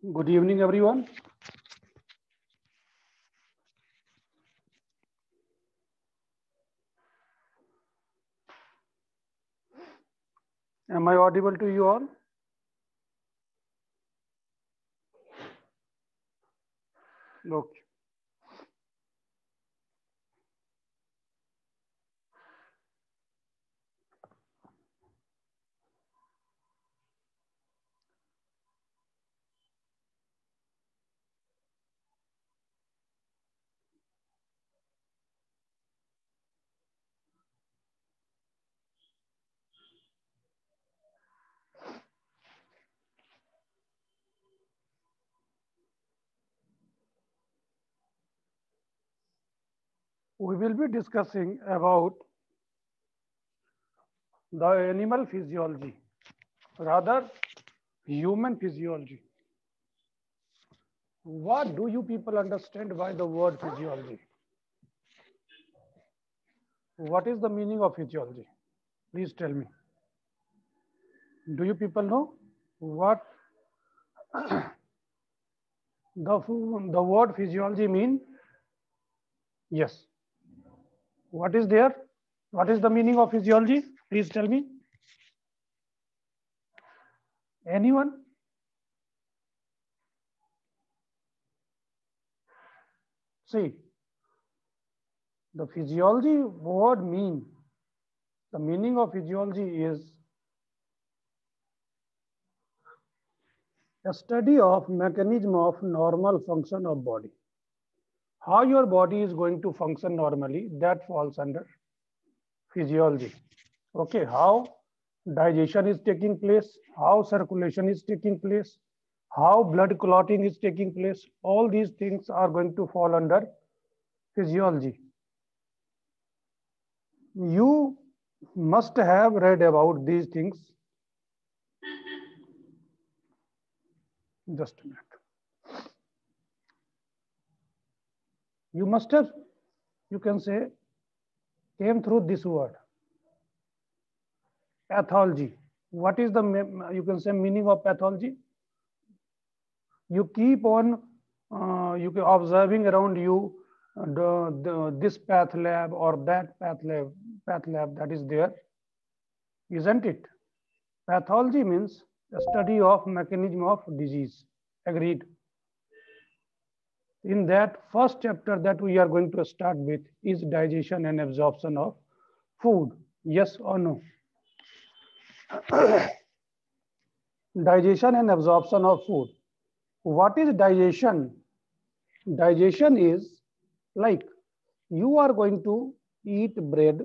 Good evening, everyone. Am I audible to you all? Okay. We will be discussing about the animal physiology, rather human physiology. What do you people understand by the word physiology? What is the meaning of physiology? Please tell me. Do you people know what the word physiology mean? Yes. What is there? What is the meaning of physiology? Please tell me. Anyone? See, the physiology word mean, the meaning of physiology is a study of mechanism of normal function of body. How your body is going to function normally, that falls under physiology. Okay, how digestion is taking place, how circulation is taking place, how blood clotting is taking place, all these things are going to fall under physiology. You must have read about these things. Just a minute. You must have, you can say, came through this word, pathology. What is the, you can say, meaning of pathology? You keep on you can observing around you this path lab or that path lab that is there, isn't it? Pathology means a study of mechanism of disease. Agreed. In that first chapter that we are going to start with is digestion and absorption of food. Yes or no? Digestion and absorption of food. What is digestion? Digestion is like you are going to eat bread,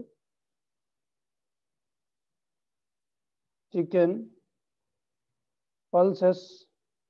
chicken, pulses,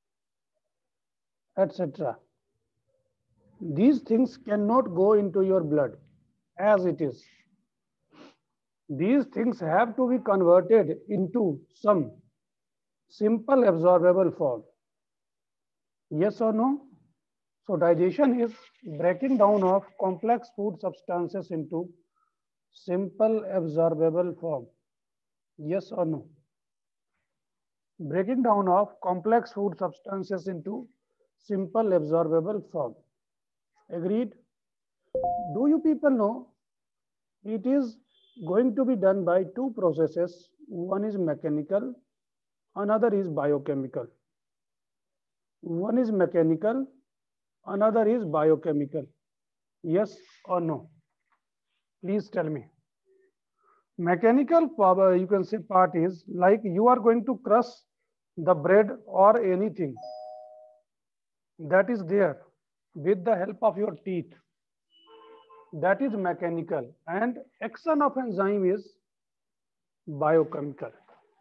etc. These things cannot go into your blood as it is. These things have to be converted into some simple absorbable form. Yes or no? So digestion is breaking down of complex food substances into simple absorbable form. Yes or no? Breaking down of complex food substances into simple absorbable form. Agreed? Do you people know it is going to be done by two processes? One is mechanical, another is biochemical. One is mechanical, another is biochemical. Yes or no? Please tell me. Mechanical power, you can say, part is like you are going to crush the bread or anything that is there with the help of your teeth. That is mechanical, and action of enzyme is biochemical.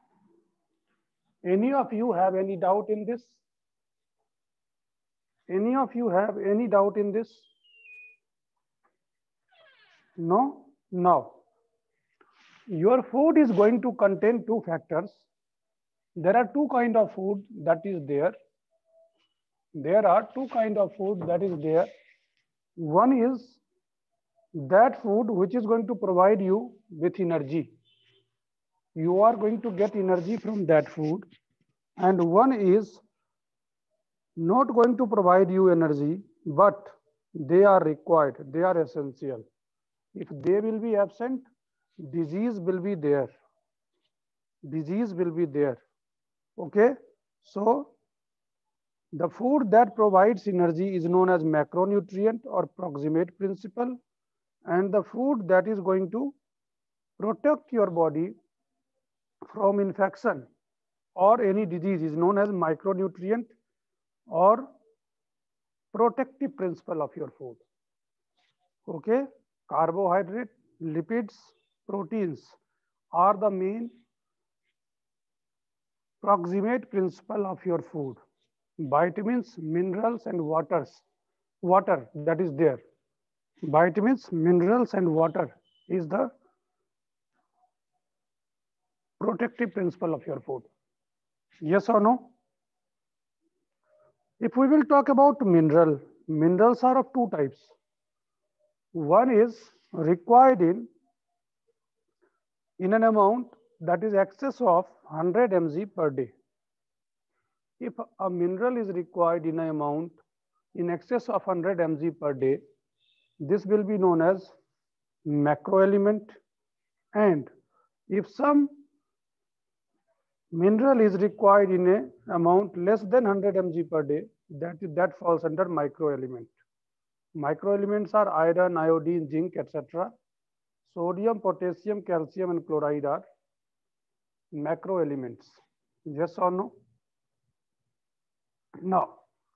Any of you have any doubt in this? Any of you have any doubt in this? No? Now, your food is going to contain two factors. There are two kind of food that is there. There are two kind of food that is there. One is that food which is going to provide you with energy. You are going to get energy from that food. And one is not going to provide you energy, but they are required, they are essential. If they will be absent, disease will be there. Disease will be there. Okay, so the food that provides energy is known as macronutrient or proximate principle, and the food that is going to protect your body from infection or any disease is known as micronutrient or protective principle of your food. Okay, carbohydrate, lipids, proteins are the main proximate principle of your food. Vitamins, minerals, and water that is there. Vitamins, minerals, and water is the protective principle of your food. Yes or no? If we will talk about minerals are of two types. One is required in an amount that is excess of 100 mg per day. If a mineral is required in an amount in excess of 100 mg per day, this will be known as macro element. And if some mineral is required in an amount less than 100 mg per day, that falls under micro element. Micro elements are iron, iodine, zinc, etc. Sodium, potassium, calcium, and chloride are macro elements. Yes or no? Now,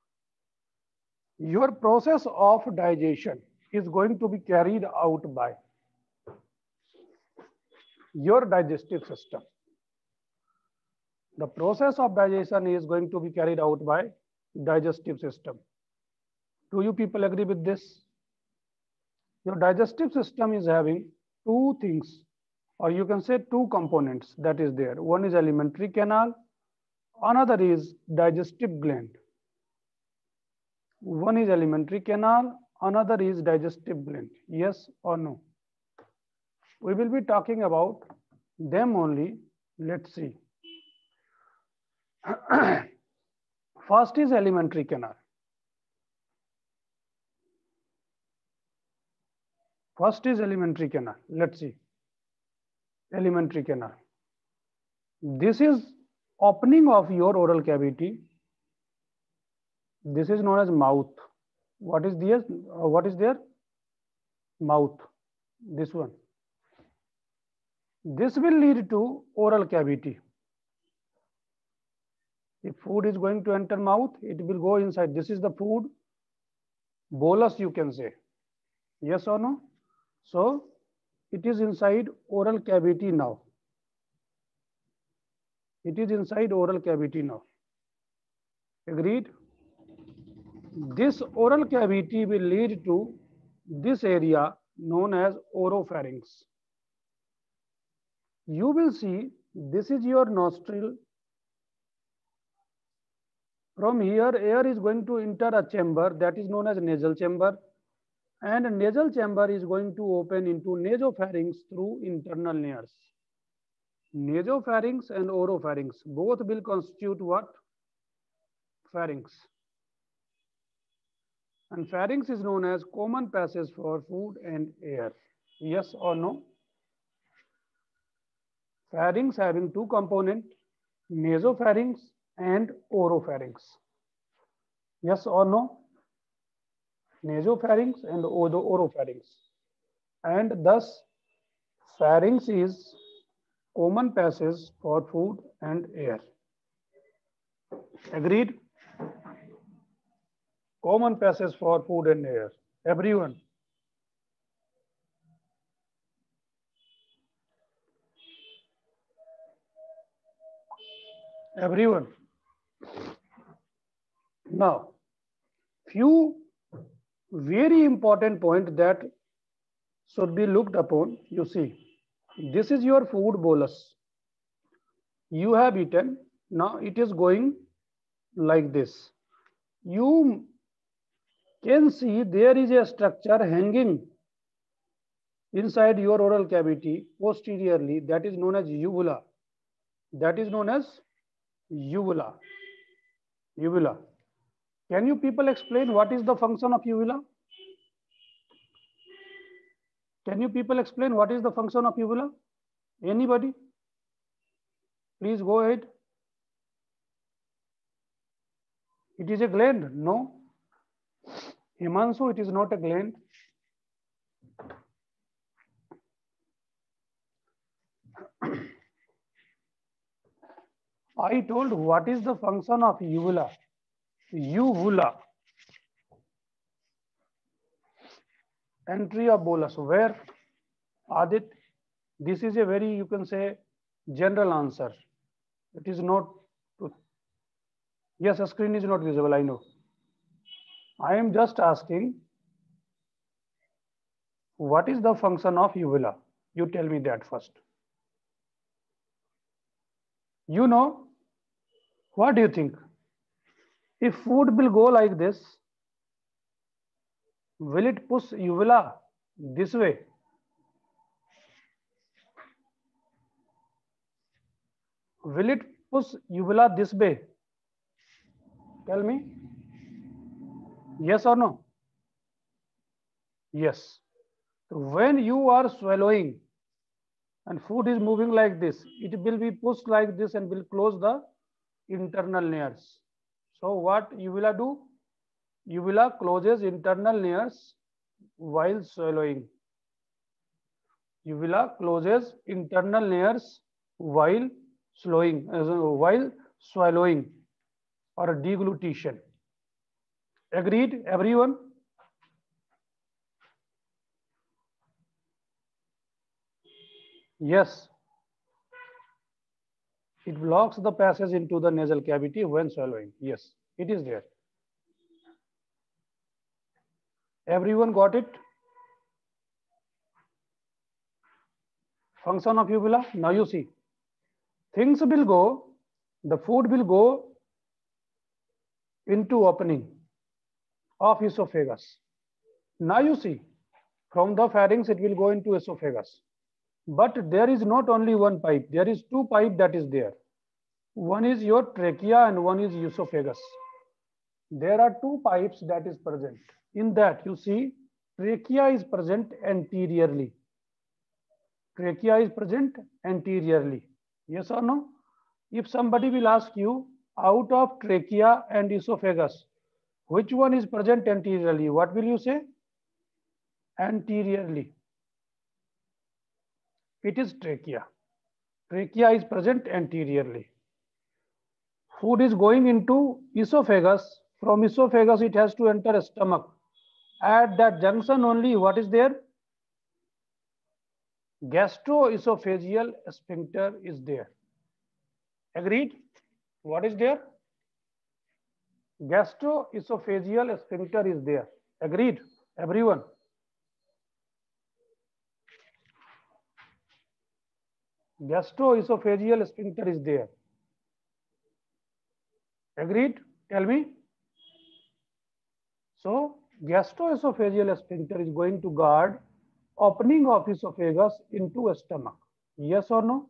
your process of digestion is going to be carried out by your digestive system. The process of digestion is going to be carried out by digestive system. Do you people agree with this? Your digestive system is having two things, or you can say two components that is there. One is alimentary canal, another is digestive gland. One is alimentary canal, another is digestive gland. Yes or no? We will be talking about them only. Let's see. First is alimentary canal. First is alimentary canal. Let's see. Alimentary canal. This is opening of your oral cavity. This is known as mouth. What is there? What is there? Mouth. This one. This will lead to oral cavity. If food is going to enter mouth, it will go inside. This is the food bolus, you can say. Yes or no? So it is inside oral cavity now. It is inside oral cavity now. Agreed? This oral cavity will lead to this area known as oropharynx. You will see this is your nostril. From here, air is going to enter a chamber that is known as nasal chamber, and nasal chamber is going to open into nasopharynx through internal layers. Nasopharynx and oropharynx both will constitute what? Pharynx. And pharynx is known as common passage for food and air. Yes or no? Pharynx having two components, nasopharynx and oropharynx. Yes or no? Nasopharynx and oropharynx. And thus, pharynx is common passage for food and air. Agreed? Common passage for food and air. Everyone. Everyone. Now, few very important point that should be looked upon. You see, this is your food bolus. You have eaten. Now it is going like this. You can see there is a structure hanging inside your oral cavity posteriorly, that is known as uvula. That is known as uvula. Uvula. Can you people explain what is the function of uvula? Can you people explain what is the function of uvula? Anybody? Please go ahead. It is a gland? No. Himanshu, it is not a gland. I told what is the function of uvula? Uvula. Entry of bolus. Where? Adit, this is a very, you can say, general answer. It is not. Yes, a screen is not visible, I know. I am just asking, what is the function of uvula? You tell me that first. You know, what do you think? If food will go like this, will it push uvula this way? Will it push uvula this way? Tell me. Yes or no? Yes. So when you are swallowing and food is moving like this, it will be pushed like this and will close the internal layers. So what uvula do? Uvula closes internal layers while swallowing. Uvula closes internal layers while swallowing or deglutition. Agreed, everyone? Yes. It blocks the passage into the nasal cavity when swallowing. Yes, it is there. Everyone got it? Function of uvula. Now you see, things will go, the food will go into opening of esophagus. Now you see, from the pharynx it will go into esophagus. But there is not only one pipe, there is two pipes that is there. One is your trachea and one is esophagus. There are two pipes that is present. In that you see, trachea is present anteriorly. Trachea is present anteriorly. Yes or no? If somebody will ask you, out of trachea and esophagus, which one is present anteriorly? What will you say? Anteriorly. It is trachea. Trachea is present anteriorly. Food is going into esophagus. From esophagus, it has to enter stomach. At that junction only, what is there? Gastroesophageal sphincter is there. Agreed? What is there? Gastroesophageal sphincter is there. Agreed? Everyone? Gastroesophageal sphincter is there. Agreed? Tell me. So, gastroesophageal sphincter is going to guard opening of esophagus into a stomach. Yes or no?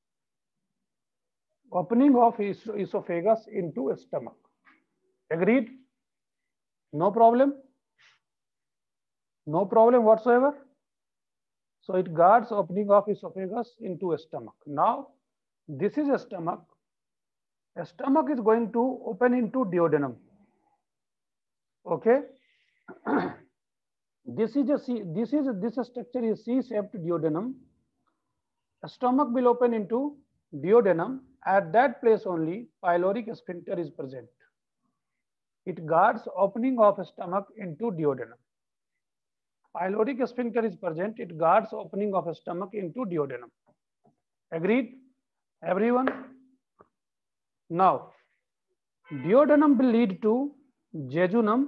Opening of esophagus into a stomach. Agreed? No problem? No problem whatsoever? So it guards opening of esophagus into a stomach. Now, this is a stomach. A stomach is going to open into duodenum. Okay? This structure is C-shaped duodenum. A stomach will open into duodenum. At that place only, pyloric sphincter is present. It guards opening of a stomach into duodenum. Pyloric sphincter is present. It guards opening of a stomach into duodenum. Agreed? Everyone? Now, duodenum will lead to jejunum,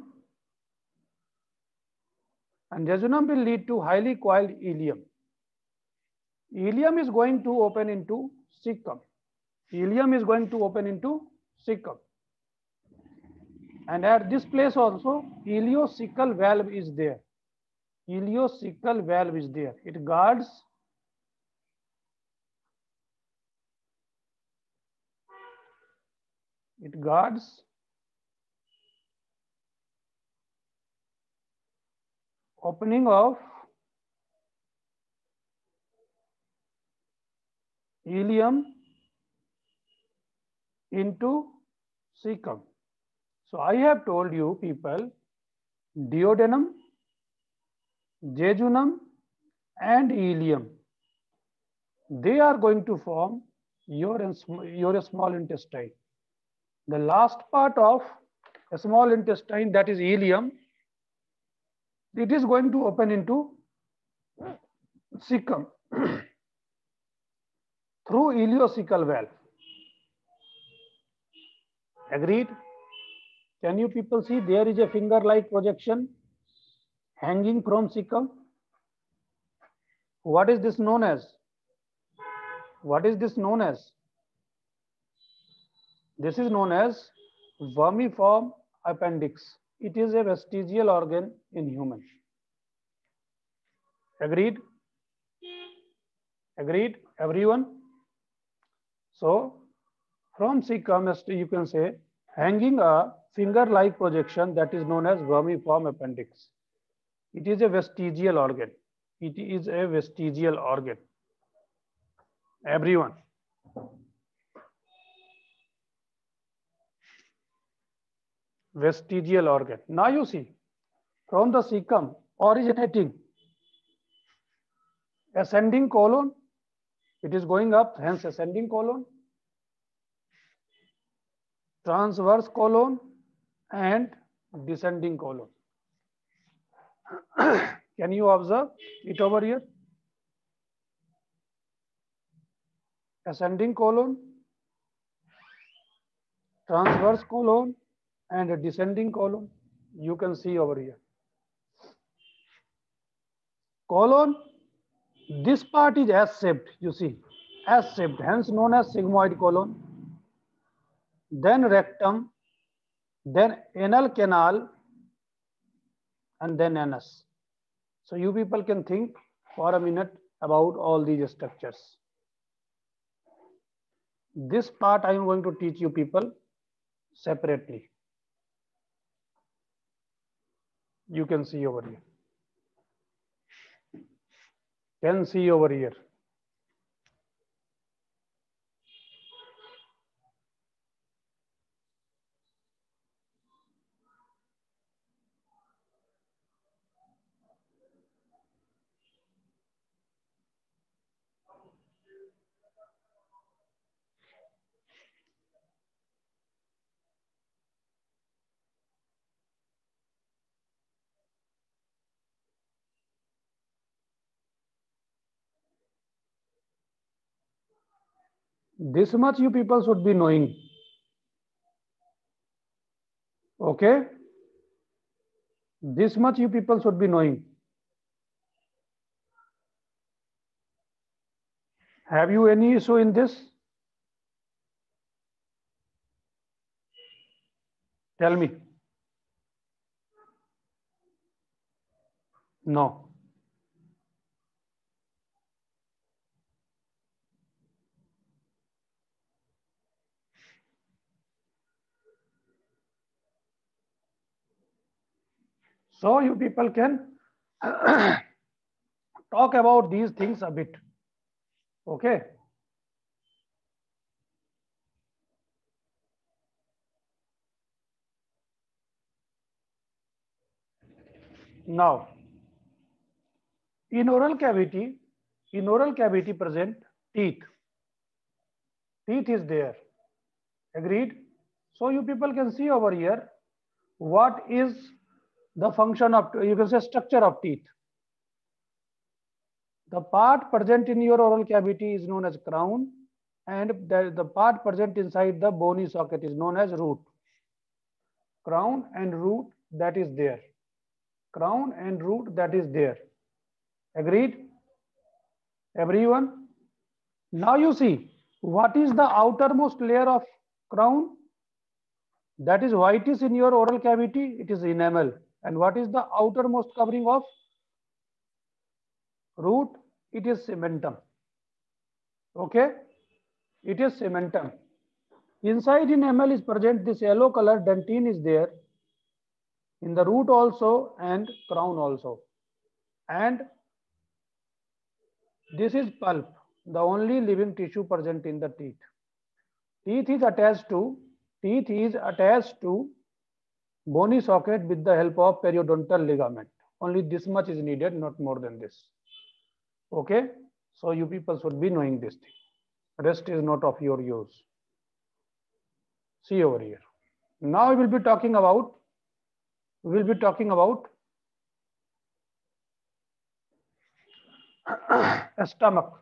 and jejunum will lead to highly coiled ileum. Ileum is going to open into cecum. Ileum is going to open into cecum. And at this place also, ileocecal valve is there. Ileocecal valve is there. It guards opening of ileum into cecum. So I have told you people, duodenum, jejunum and ileum, they are going to form your small intestine. The last part of a small intestine, that is ileum, it is going to open into cecum through ileocecal valve. Agreed? Can you people see there is a finger-like projection hanging from cecum? What is this known as? What is this known as? This is known as vermiform appendix. It is a vestigial organ in human. Agreed? Agreed, everyone? So, from cecum, you can say, hanging a finger-like projection that is known as vermiform appendix. It is a vestigial organ. It is a vestigial organ. Everyone. Vestigial organ. Now you see, from the cecum originating ascending colon, it is going up, hence ascending colon, transverse colon and descending colon. Can you observe it over here? Ascending colon, transverse colon and a descending colon. You can see over here. Colon, this part is S-shaped, you see, S-shaped, hence known as sigmoid colon. Then rectum, then anal canal, and then anus. So you people can think for a minute about all these structures. This part I am going to teach you people separately. You can see over here. Can see over here. This much you people should be knowing. Okay? This much you people should be knowing. Have you any issue in this? Tell me. No. So you people can talk about these things a bit. Okay. Now, in oral cavity present teeth. Teeth is there. Agreed? So you people can see over here what is the function of, you can say, structure of teeth. The part present in your oral cavity is known as crown, and the part present inside the bony socket is known as root. Crown and root, that is there. Crown and root, that is there. Agreed? Everyone? Now you see, what is the outermost layer of crown? That is whitish in your oral cavity, it is enamel. And what is the outermost covering of root? It is cementum. Okay? It is cementum. Inside enamel is present this yellow color, dentine is there. In the root also and crown also. and this is pulp, the only living tissue present in the teeth. Teeth is attached to bony socket with the help of periodontal ligament. Only this much is needed, not more than this. Okay, so you people should be knowing this thing. Rest is not of your use. See over here. Now we will be talking about stomach.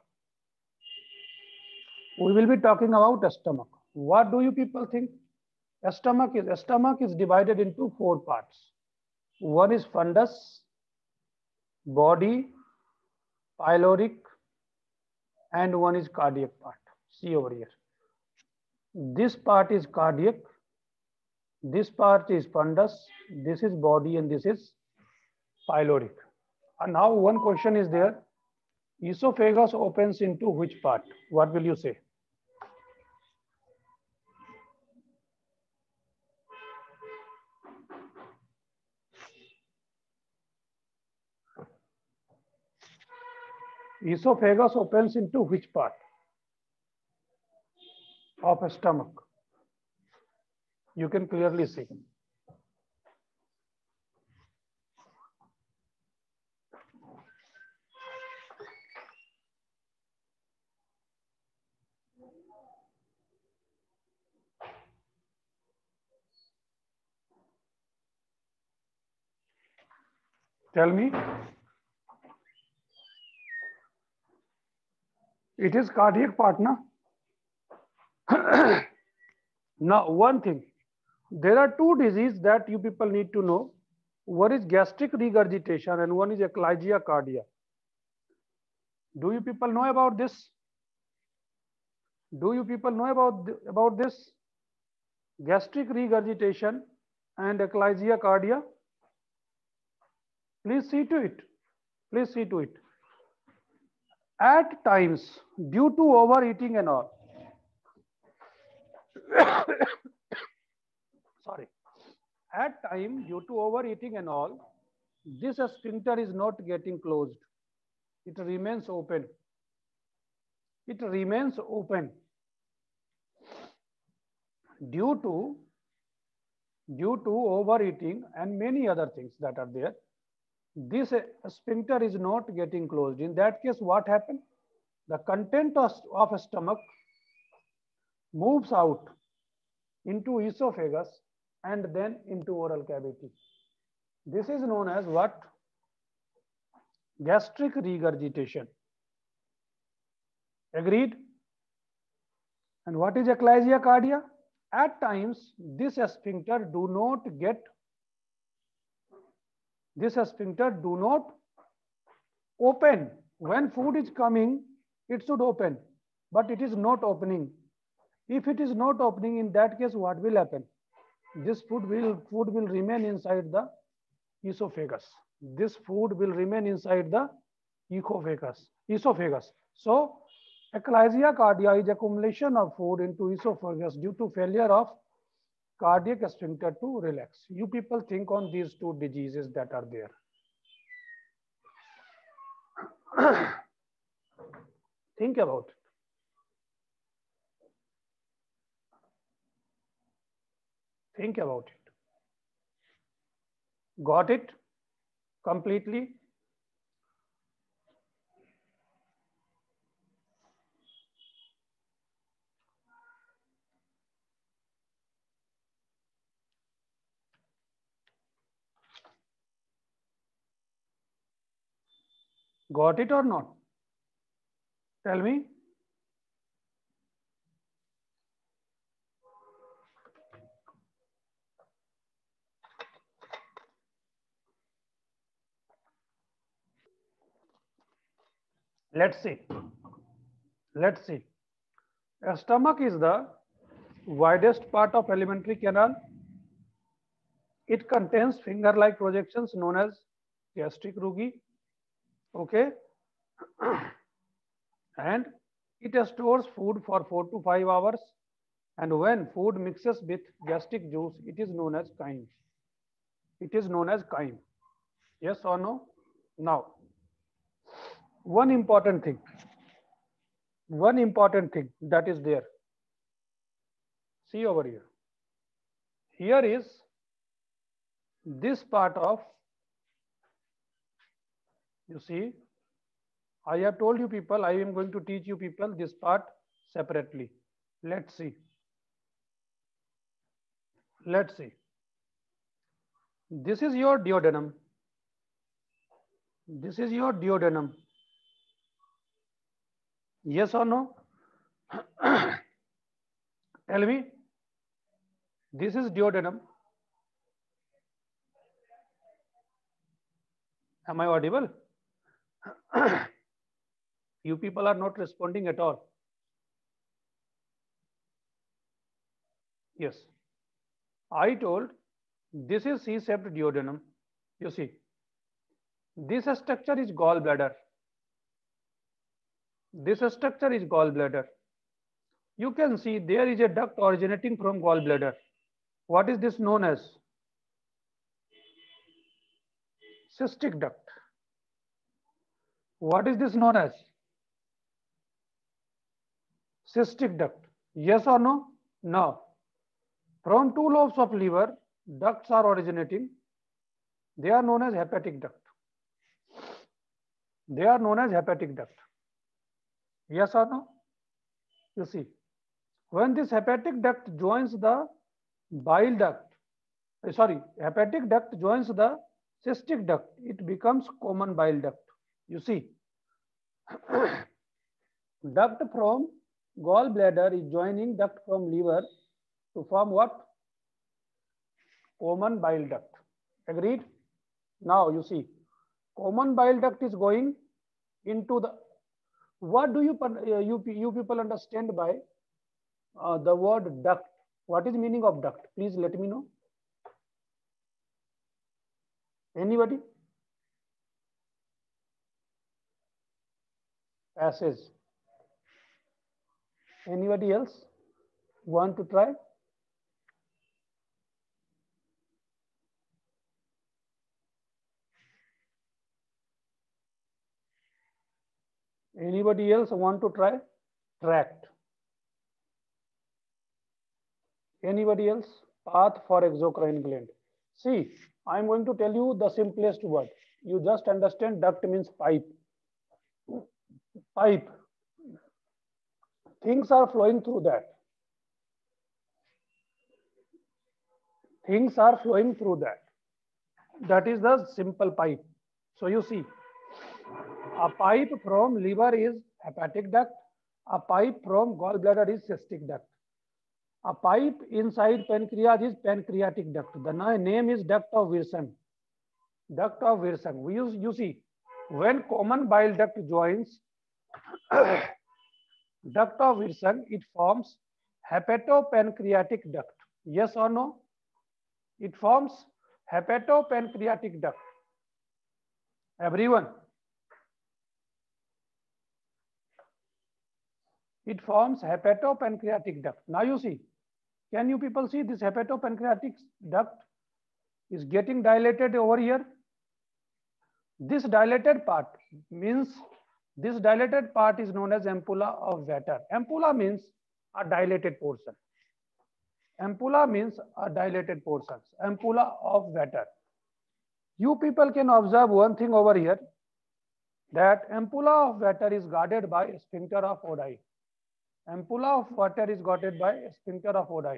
We will be talking about stomach. What do you people think? Stomach is divided into 4 parts. One is fundus, body, pyloric, and one is cardiac part. See over here. This part is cardiac, this part is fundus, this is body, and this is pyloric. And now one question is there. Esophagus opens into which part? What will you say? Esophagus opens into which part of a stomach? You can clearly see. Tell me. It is cardiac part, na? Now, one thing. There are 2 diseases that you people need to know. One is gastric regurgitation and one is eclasia cardia. Do you people know about this? Do you people know about this? Gastric regurgitation and eclasia cardia? Please see to it. Please see to it. At times, due to overeating and all, sorry, at time due to overeating and all, this sphincter is not getting closed. It remains open. It remains open due to overeating and many other things that are there. This sphincter is not getting closed. In that case, what happened? The content of a stomach moves out into esophagus and then into oral cavity. This is known as what? Gastric regurgitation. Agreed? And what is eclasia cardia? At times, this sphincter do not open. When food is coming, it should open, but it is not opening. If it is not opening, in that case, what will happen? This food will remain inside the esophagus. This food will remain inside the esophagus. So, eclasia cardia is accumulation of food into esophagus due to failure of cardiac sphincter to relax. You people think on these 2 diseases that are there. Think about it. Think about it. Got it completely? Got it or not? Tell me. Let's see. Let's see. A stomach is the widest part of alimentary canal. It contains finger-like projections known as gastric rugae. Okay. And it stores food for 4 to 5 hours. And when food mixes with gastric juice, it is known as chyme. It is known as chyme. Yes or no? Now, one important thing that is there. See over here. Here is this part of, you see, I have told you people, I am going to teach you people this part separately. Let's see. Let's see. This is your duodenum. This is your duodenum. Yes or no? Tell me. This is duodenum. Am I audible? You people are not responding at all. Yes. I told this is C-shaped duodenum. You see, this structure is gallbladder. This structure is gallbladder. You can see there is a duct originating from gallbladder. What is this known as? Cystic duct. What is this known as? Cystic duct. Yes or no? No. From two lobes of liver, ducts are originating. They are known as hepatic duct. They are known as hepatic duct. Yes or no? You see, when this hepatic duct joins the bile duct, hepatic duct joins the cystic duct, it becomes common bile duct. You see, duct from gallbladder is joining duct from liver to form what? Common bile duct. Agreed? Now you see, common bile duct is going into the, what do you people understand by the word duct? What is the meaning of duct? Please let me know. Anybody? Passage. Anybody else want to try? Anybody else want to try? Tract. Anybody else? Path for exocrine gland. See, I am going to tell you the simplest word. You just understand duct means pipe. Pipe. Things are flowing through that. Things are flowing through that. That is the simple pipe. So you see, a pipe from liver is hepatic duct. A pipe from gallbladder is cystic duct. A pipe inside pancreas is pancreatic duct. The name is duct of Wirsung. Duct of Wirsung. You see, when common bile duct joins duct of Wirsung, it forms hepatopancreatic duct. Yes or no? It forms hepatopancreatic duct. Everyone. It forms hepatopancreatic duct. Now you see, can you people see this hepatopancreatic duct is getting dilated over here? This dilated part means, this dilated part is known as ampulla of Vater. Ampulla means a dilated portion. Ampulla means a dilated portion. Ampulla of Vater. You people can observe one thing over here, that ampulla of Vater is guarded by a sphincter of Oddi. Ampulla of Vater is guarded by a sphincter of Oddi.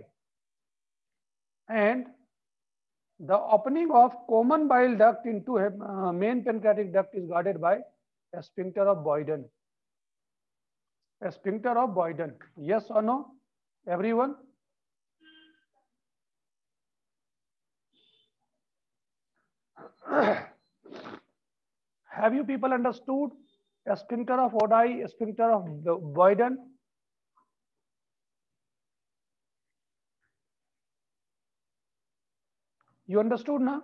And the opening of common bile duct into main pancreatic duct is guarded by a sphincter of Boyden. A sphincter of Boyden. Yes or no? Everyone? Have you people understood a sphincter of Oddi, a sphincter of Boyden? You understood now?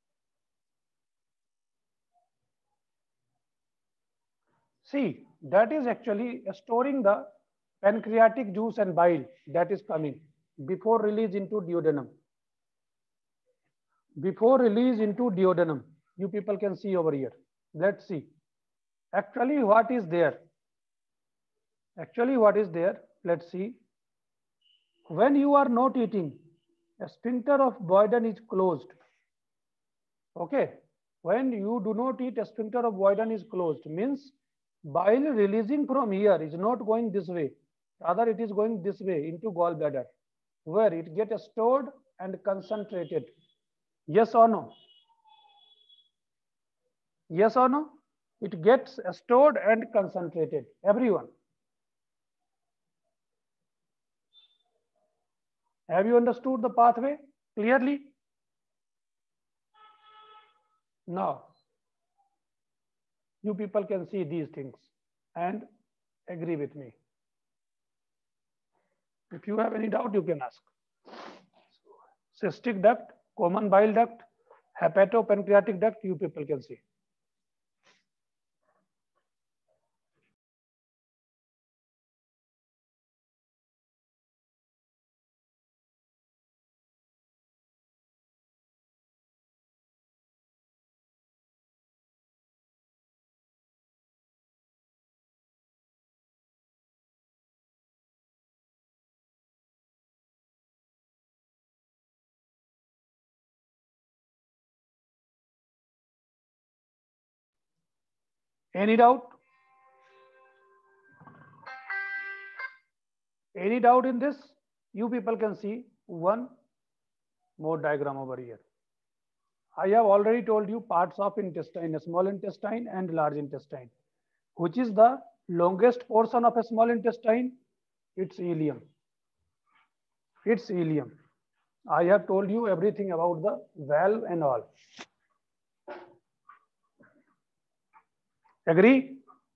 See, that is actually storing the pancreatic juice and bile that is coming before release into duodenum. Before release into duodenum, you people can see over here. Let's see. Actually, what is there? Actually, what is there? Let's see. When you are not eating, a sphincter of Boyden is closed. Okay. When you do not eat, a sphincter of Boyden is closed. Means bile releasing from here is not going this way. Rather, it is going this way into gallbladder, where it gets stored and concentrated. Yes or no? Yes or no? It gets stored and concentrated. Everyone. Have you understood the pathway clearly? Now, you people can see these things and agree with me. If you have any doubt, you can ask. Cystic duct, common bile duct, hepatopancreatic duct, you people can see. Any doubt? Any doubt in this? You people can see one more diagram over here. I have already told you parts of intestine, small intestine and large intestine. Which is the longest portion of a small intestine? It's ileum. It's ileum. I have told you everything about the valve and all. Agree?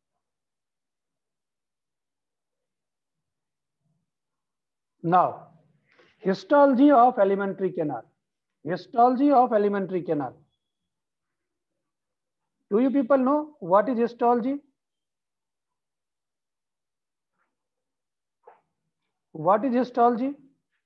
Now, histology of alimentary canal. Histology of alimentary canal. Do you people know what is histology? What is histology?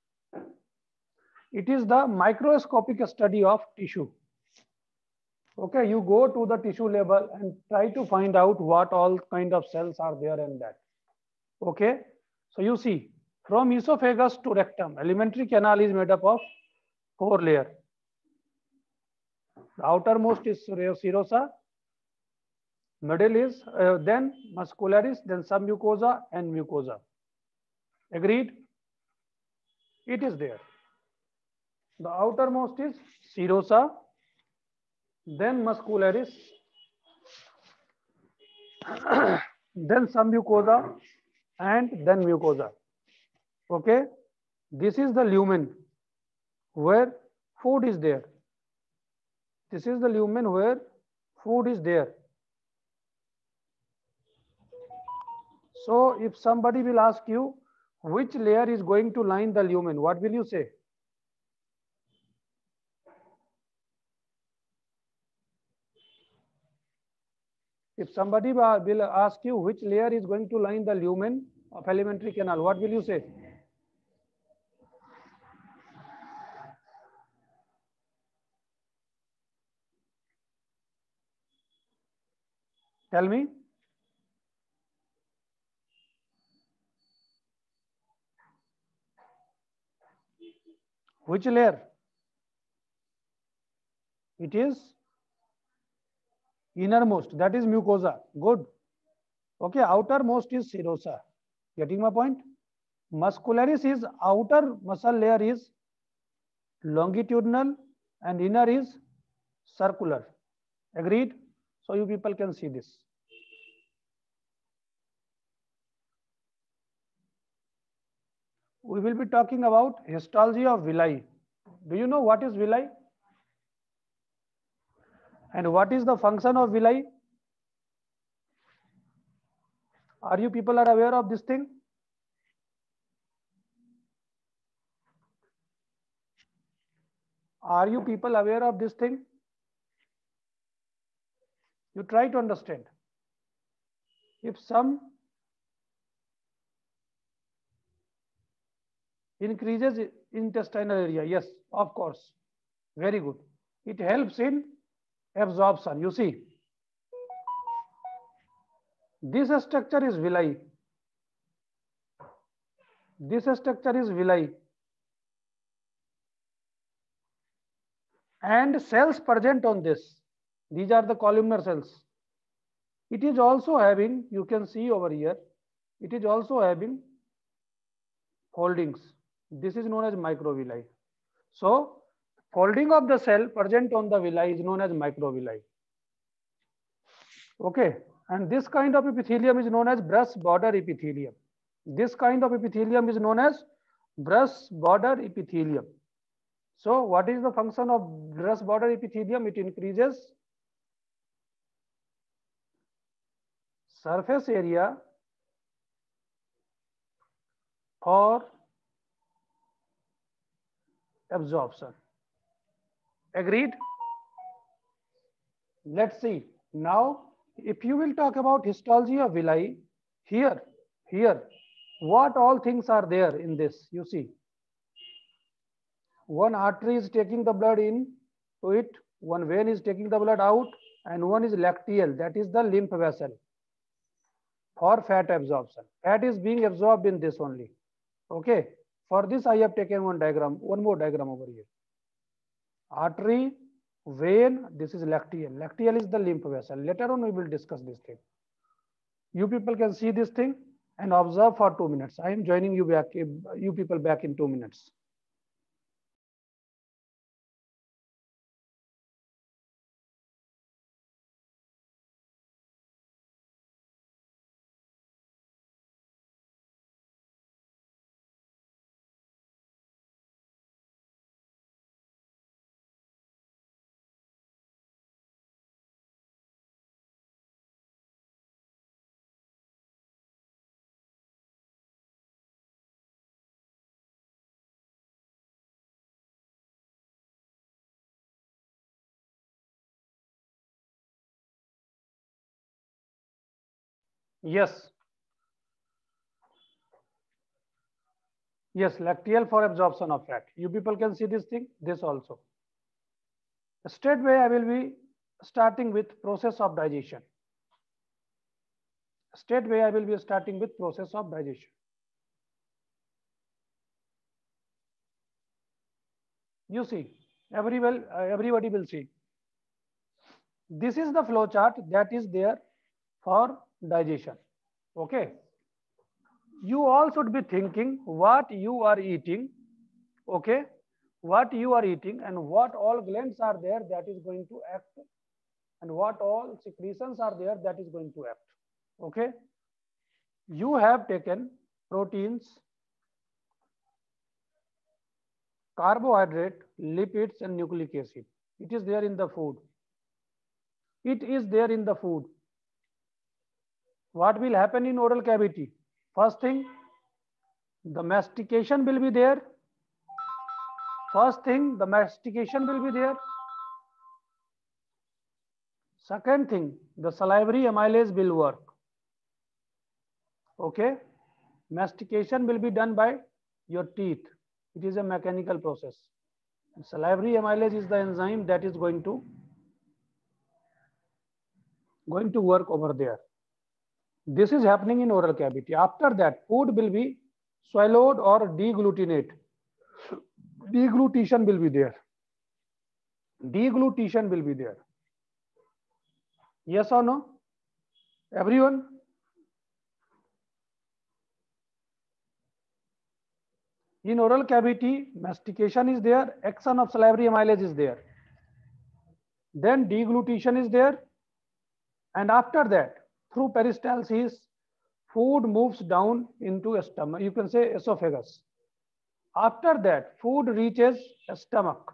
It is the microscopic study of tissue. Okay, you go to the tissue level and try to find out what all kind of cells are there in that. Okay, so you see, from esophagus to rectum, alimentary canal is made up of 4 layers. The outermost is serosa, middle is then muscularis, then submucosa and mucosa. Agreed? It is there. The outermost is serosa, then muscularis, then submucosa, and then mucosa. Okay, this is the lumen where food is there. This is the lumen where food is there. So if somebody will ask you which layer is going to line the lumen, what will you say? If somebody will ask you which layer is going to line the lumen of alimentary canal, what will you say? Tell me. Which layer? It is innermost, that is mucosa. Good. Okay, outermost is serosa. Getting my point? Muscularis is outer muscle layer is longitudinal and inner is circular. Agreed? So you people can see this. We will be talking about histology of villi. Do you know what is villi? And what is the function of villi? Are you people are aware of this thing? Are you people aware of this thing? You try to understand. If some increases intestinal area, yes, of course, very good. It helps in absorption. You see, This structure is villi. This structure is villi. And cells present on this. These are the columnar cells. It is also having, you can see over here, it is also having foldings. This is known as microvilli. So, folding of the cell present on the villi is known as microvilli. Okay, and this kind of epithelium is known as brush border epithelium. This kind of epithelium is known as brush border epithelium. So, what is the function of brush border epithelium? It increases surface area for absorption. Agreed? Let's see. Now, if you will talk about histology of villi, here, what all things are there in this? You see, one artery is taking the blood in to it, one vein is taking the blood out, and one is lacteal, that is the lymph vessel for fat absorption. Fat is being absorbed in this only. Okay. For this, I have taken one diagram, one more diagram over here. Artery, vein, this is lacteal. Lacteal is the lymph vessel. Later on, we will discuss this thing. You people can see this thing and observe for 2 minutes. I am joining you back, you people back in 2 minutes. Yes. Yes, lacteal for absorption of fat. You people can see this thing, this also. Straight away, I will be starting with process of digestion. Straight away, I will be starting with process of digestion. You see, everybody will see. This is the flow chart that is there for digestion. Okay. You all should be thinking what you are eating. Okay. What you are eating and what all glands are there that is going to act, and what all secretions are there that is going to act. Okay. You have taken proteins, carbohydrate, lipids, and nucleic acid. It is there in the food. It is there in the food. What will happen in oral cavity? First thing, the mastication will be there. First thing, the mastication will be there. Second thing, the salivary amylase will work. Okay. Mastication will be done by your teeth. It is a mechanical process. Salivary amylase is the enzyme that is going to work over there. This is happening in oral cavity. After that, food will be swallowed or deglutinate. Deglutition will be there. Deglutition will be there. Yes or no? Everyone? In oral cavity, mastication is there, action of salivary amylase is there. Then deglutition is there. And after that, through peristalsis, food moves down into stomach. You can say esophagus. After that, food reaches stomach.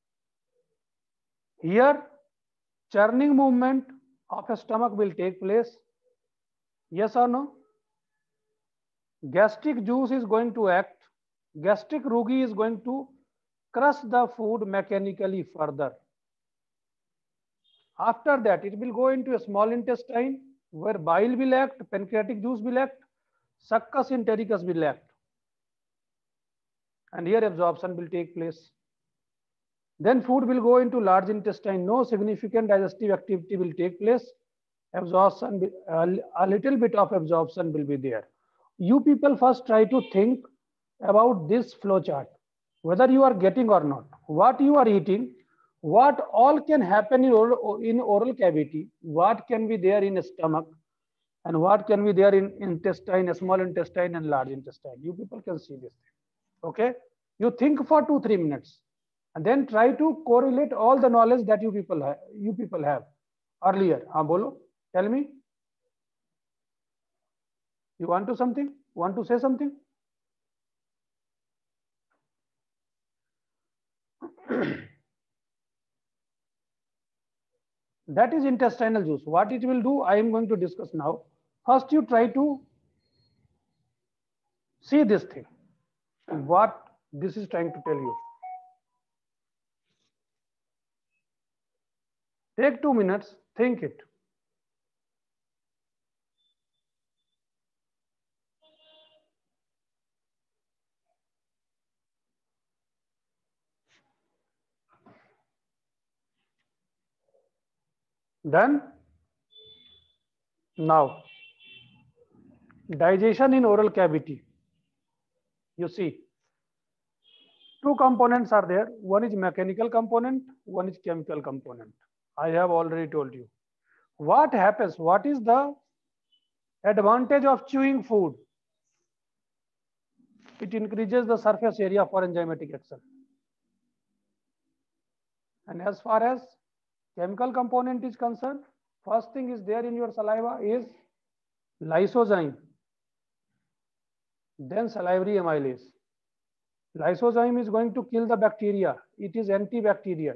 Here, churning movement of a stomach will take place. Yes or no? Gastric juice is going to act. Gastric rugi is going to crush the food mechanically further. After that, it will go into a small intestine where bile will act, pancreatic juice will act, succus entericus will act. And here absorption will take place. Then food will go into large intestine. No significant digestive activity will take place. absorption, a little bit of absorption will be there. You people first try to think about this flow chart, whether you are getting or not, what you are eating, what all can happen in oral cavity, what can be there in stomach, and what can be there in intestine, small intestine and large intestine. You people can see this thing. Okay, you think for 2-3 minutes and then try to correlate all the knowledge that you people have earlier. Bolo, tell me, you want to something, want to say something? That is intestinal juice. What it will do, I am going to discuss now. First, you try to see this thing, what this is trying to tell you. Take 2 minutes, think it. Done? Now, digestion in oral cavity. You see, two components are there. One is mechanical component, one is chemical component. I have already told you. What happens? What is the advantage of chewing food? It increases the surface area for enzymatic action. And as far as chemical component is concerned, first thing is there in your saliva is lysozyme, then salivary amylase. Lysozyme is going to kill the bacteria. It is antibacterial.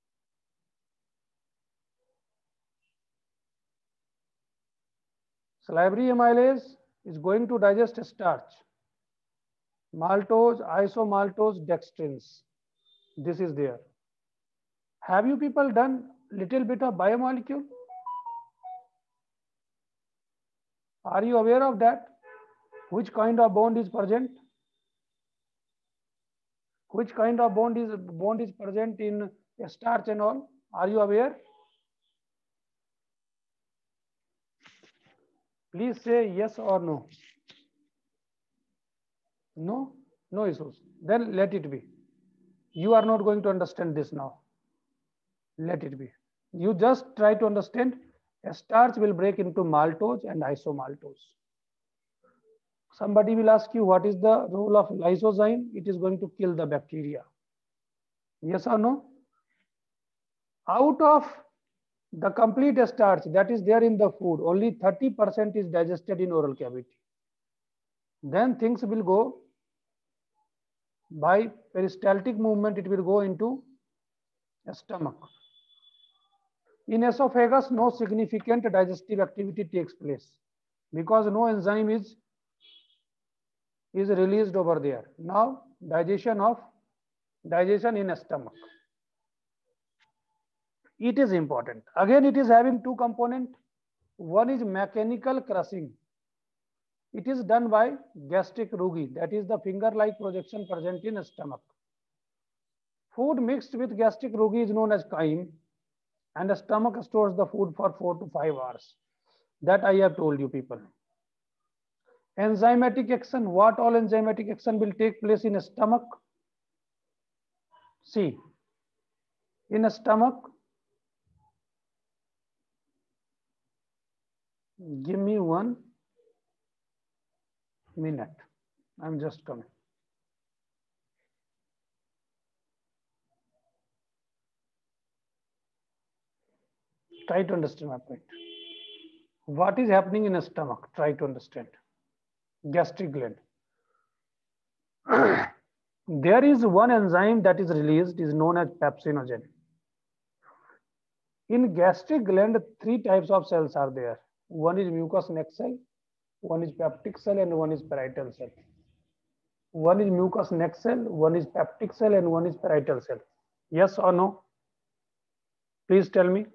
Salivary amylase is going to digest starch. Maltose, isomaltose, dextrins. This is there. Have you people done little bit of biomolecule? Are you aware of that? Which kind of bond is present? Which kind of bond is present in starch and all? Are you aware? Please say yes or no. No? No issues. Then let it be. You are not going to understand this now. Let it be. You just try to understand a starch will break into maltose and isomaltose. Somebody will ask you what is the role of lysozyme? It is going to kill the bacteria. Yes or no? Out of the complete starch that is there in the food, only 30% is digested in oral cavity. Then things will go by peristaltic movement, it will go into stomach. In esophagus, no significant digestive activity takes place because no enzyme is released over there. Now, digestion in stomach. It is important. Again, it is having two components. One is mechanical crushing. It is done by gastric rugae, that is the finger-like projection present in stomach. Food mixed with gastric rugae is known as chyme, and the stomach stores the food for 4 to 5 hours. That I have told you people. Enzymatic action, what all enzymatic action will take place in stomach? See, in stomach, give me 1 minute. I'm just coming. Try to understand my point. What is happening in a stomach? Try to understand. Gastric gland. There is one enzyme that is released, is known as pepsinogen. In gastric gland, 3 types of cells are there. One is mucous neck cell, one is peptic cell, and one is parietal cell. One is mucous neck cell, one is peptic cell, and one is parietal cell. Yes or no? Please tell me.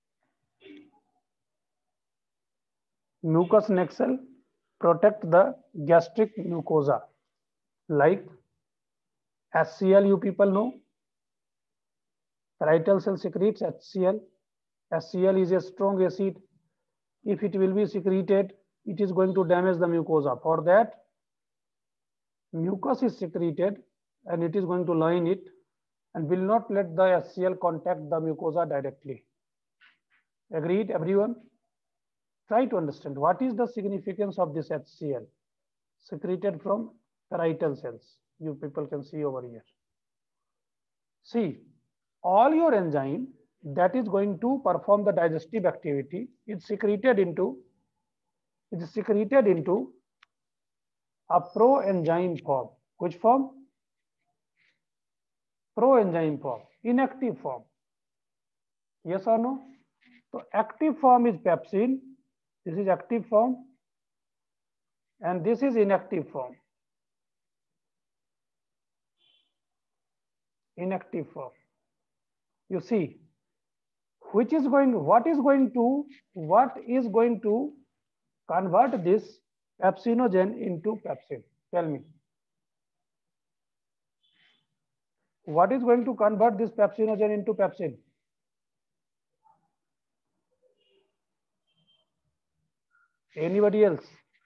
Mucous neck cell protect the gastric mucosa. Like HCl, you people know. Parietal cell secretes HCl. HCl is a strong acid If it will be secreted, it is going to damage the mucosa. For that, mucus is secreted and it is going to line it and will not let the HCl contact the mucosa directly. Agreed, everyone? Try to understand what is the significance of this HCl secreted from parietal cells. You people can see over here. See, all your enzyme that is going to perform the digestive activity is secreted into a proenzyme form. Which form? Proenzyme form, inactive form. Yes or no? So active form is pepsin. This is active form and this is inactive form. Inactive form. You see, what is going to convert this pepsinogen into pepsin? Tell me. What is going to convert this pepsinogen into pepsin? Anybody else?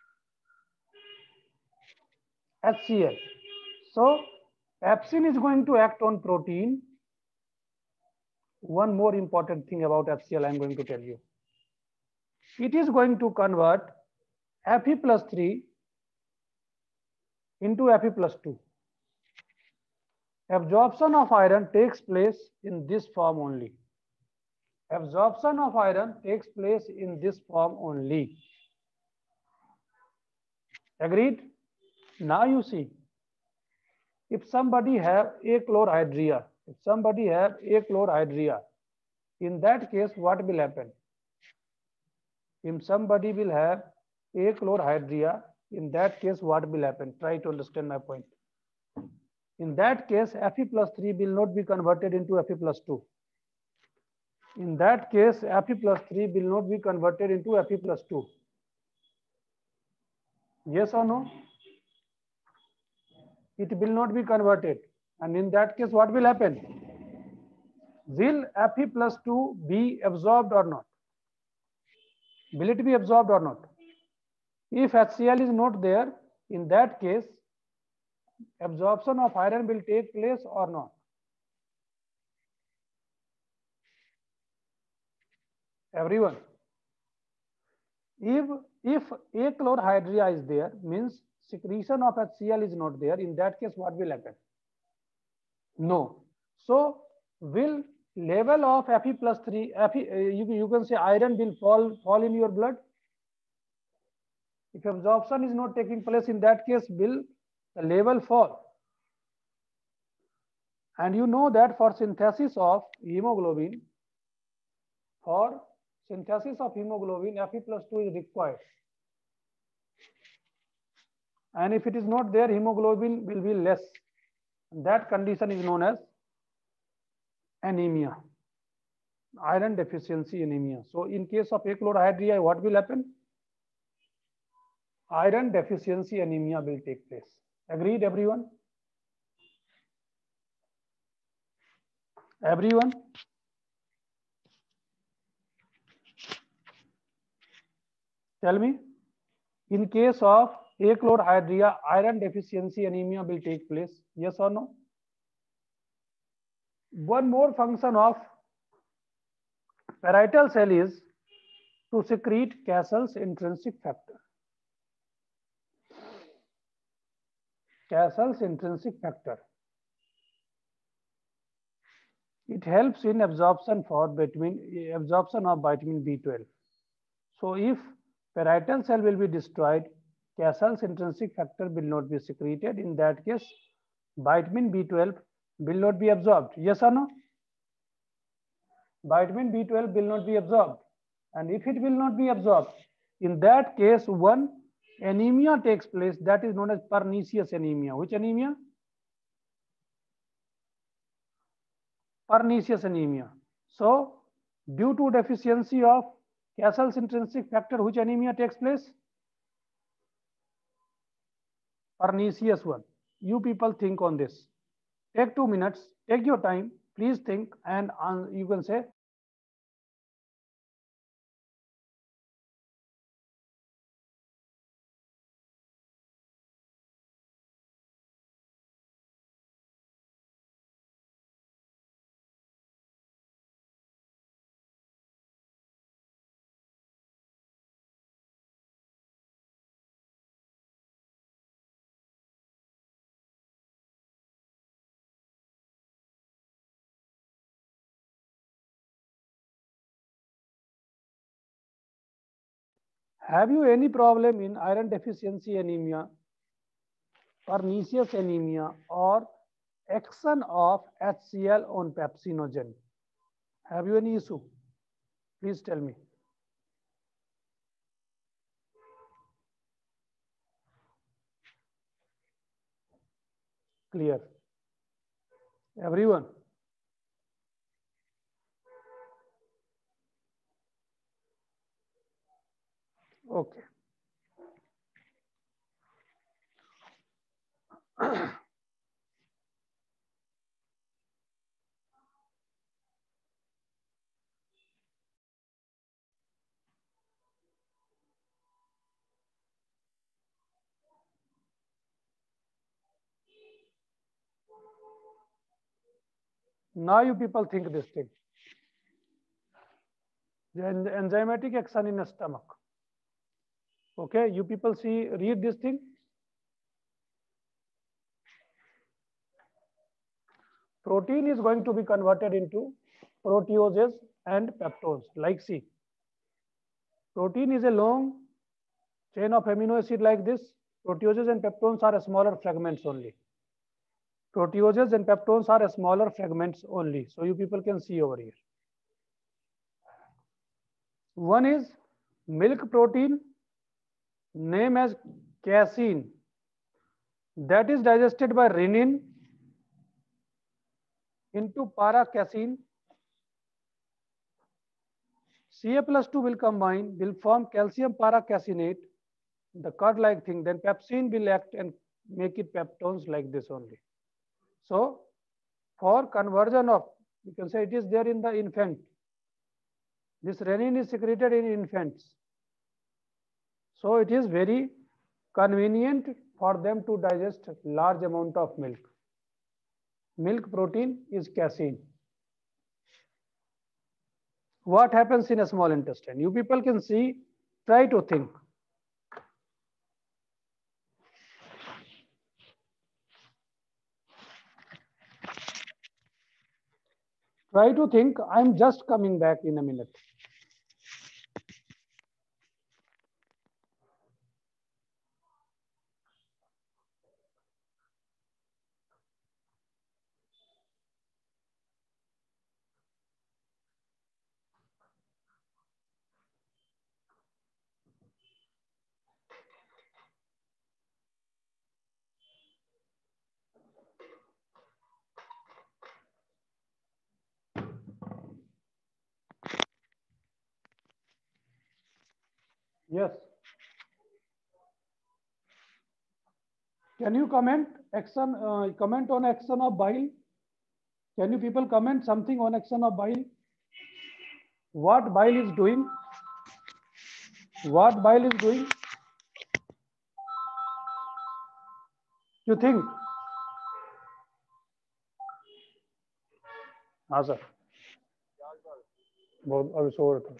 HCl. So pepsin is going to act on protein. One more important thing about HCl I am going to tell you. It is going to convert Fe+3 into Fe+2. Absorption of iron takes place in this form only. Absorption of iron takes place in this form only. Agreed? Now you see, if somebody have achlorhydria, in that case, what will happen? If somebody will have achlorhydria, in that case, what will happen? Try to understand my point. In that case, Fe+3 will not be converted into Fe+2. In that case, Fe+3 will not be converted into Fe+2. Yes or no? It will not be converted. And in that case, what will happen? Will Fe+2 be absorbed or not? Will it be absorbed or not? If HCl is not there, in that case, absorption of iron will take place or not? Everyone. If achlorhydria is there, means secretion of HCl is not there. In that case, what will happen? No. So, will level of Fe+3, you can say iron will fall in your blood? If absorption is not taking place, in that case, will the level fall? And you know that for synthesis of hemoglobin, Fe+2 is required. And if it is not there, hemoglobin will be less. That condition is known as anemia, iron deficiency anemia. So in case of achlorhydria, what will happen? Iron deficiency anemia will take place. Agreed, everyone? Everyone? Tell me, in case of achlorhydria, iron deficiency anemia will take place. Yes or no? One more function of parietal cell is to secrete Cassell's intrinsic factor. Cassell's intrinsic factor. It helps in absorption of vitamin B12. So if parietal cell will be destroyed, Cassell's intrinsic factor will not be secreted. In that case, vitamin B12 will not be absorbed. Yes or no? Vitamin B12 will not be absorbed. And if it will not be absorbed, in that case, one anemia takes place that is known as pernicious anemia. Which anemia? Pernicious anemia. So, due to deficiency of Cassell's intrinsic factor, which anemia takes place? Pernicious one. You people think on this. Take 2 minutes, take your time, please think, and you can say Have you any problem in iron deficiency anemia, pernicious anemia, or action of HCl on pepsinogen? Have you any issue? Please tell me. Clear? Everyone? Okay. Now you people think this thing. The enzymatic action in the stomach. Okay, you people see, read this thing. Protein is going to be converted into proteases and peptones. Like see, protein is a long chain of amino acid like this. Proteases and peptones are smaller fragments only. Proteases and peptones are smaller fragments only. So you people can see over here. One is milk protein, name as casein, that is digested by renin into para-casein. Ca+2 will combine, will form calcium para-caseinate, the curd-like thing. Then pepsin will act and make it peptones like this only. So for conversion of, you can say it is there in the infant. This renin is secreted in infants. So it is very convenient for them to digest large amount of milk. Milk protein is casein. What happens in a small intestine? You people can see, try to think. Try to think. I'm just coming back in a minute. Yes. Can you comment comment on action of bile? Can you people comment something on action of bile? What bile is doing? What bile is doing? You think? हाँ sir बहुत अभी सो रहा था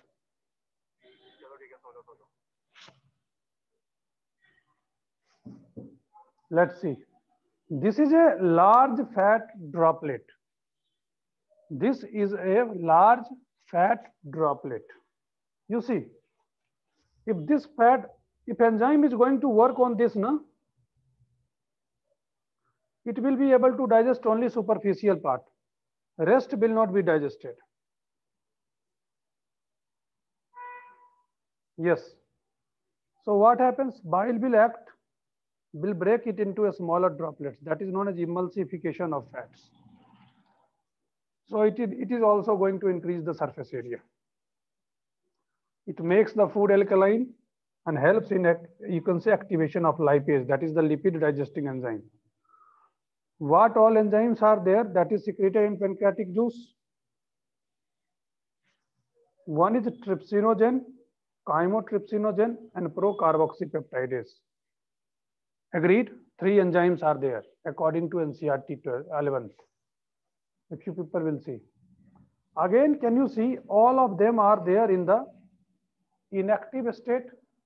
let's see. This is a large fat droplet. This is a large fat droplet. You see, if this fat, if enzyme is going to work on this, no, it will be able to digest only superficial part. Rest will not be digested. Yes. So what happens? Bile will act, will break it into a smaller droplets. That is known as emulsification of fats. So it is also going to increase the surface area. It makes the food alkaline and helps in, you can say, activation of lipase. That is the lipid digesting enzyme. What all enzymes are there that is secreted in pancreatic juice? One is trypsinogen, chymotrypsinogen, and procarboxypeptidase. Agreed? 3 enzymes are there according to NCERT 11th. If you people will see. Again, can you see all of them are there in the inactive state?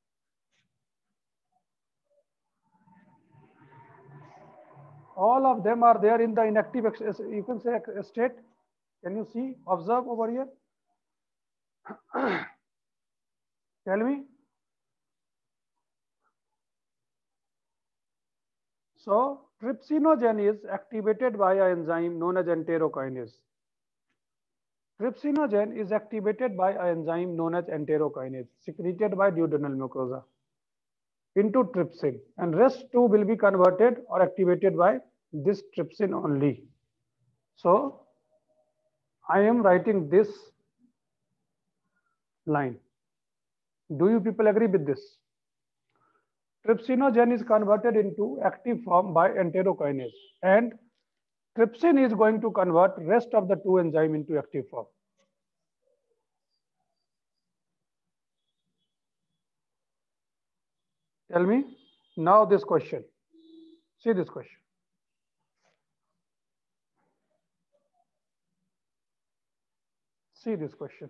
All of them are there in the inactive, you can say, state. Can you see? Observe over here. Tell me. So trypsinogen is activated by an enzyme known as enterokinase. Trypsinogen is activated by an enzyme known as enterokinase, secreted by duodenal mucosa into trypsin, and rest too will be converted or activated by this trypsin only. So I am writing this line. Do you people agree with this? Trypsinogen is converted into active form by enterokinase, and trypsin is going to convert rest of the two enzyme into active form. Tell me now this question. See this question. See this question.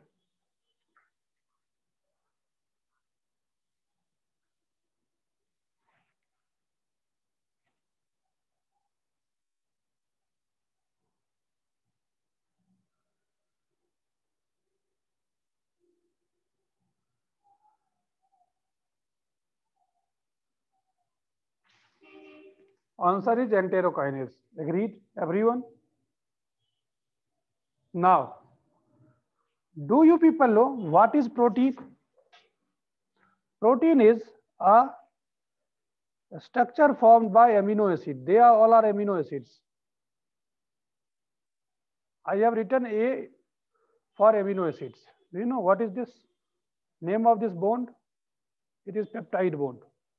Answer is enterokinase. Agreed, everyone? Now, do you people know what is protein? Protein is a structure formed by amino acid. They are all are amino acids. I have written A for amino acids. Do you know what is this? Name of this bond? It is peptide bond.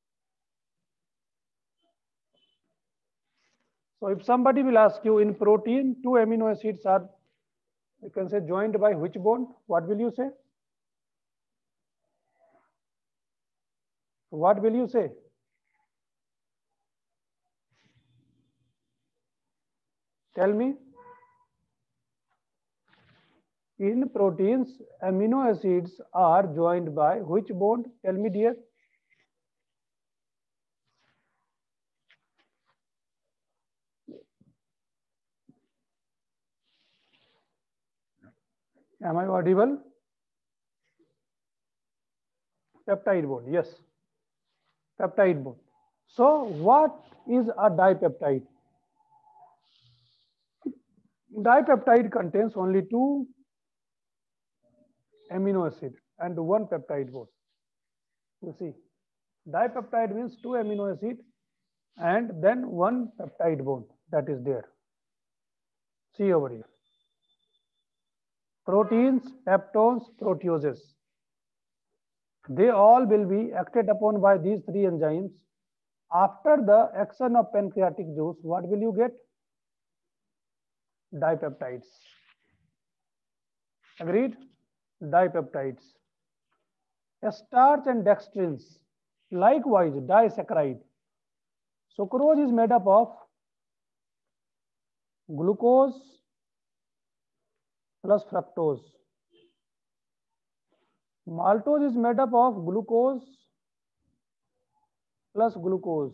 So if somebody will ask you in protein, two amino acids are, you can say, joined by which bond? What will you say? What will you say? Tell me. In proteins, amino acids are joined by which bond? Tell me, dear. Am I audible? Peptide bond, yes. Peptide bond. So what is a dipeptide? Dipeptide contains only two amino acid and one peptide bond. You see, dipeptide means two amino acid and then one peptide bond that is there. See over here. Proteins, peptones, proteases. They all will be acted upon by these three enzymes. After the action of pancreatic juice, what will you get? Dipeptides. Agreed? Dipeptides. Starch and dextrins. Likewise, disaccharide. Sucrose is made up of glucose plus fructose. Maltose is made up of glucose plus glucose.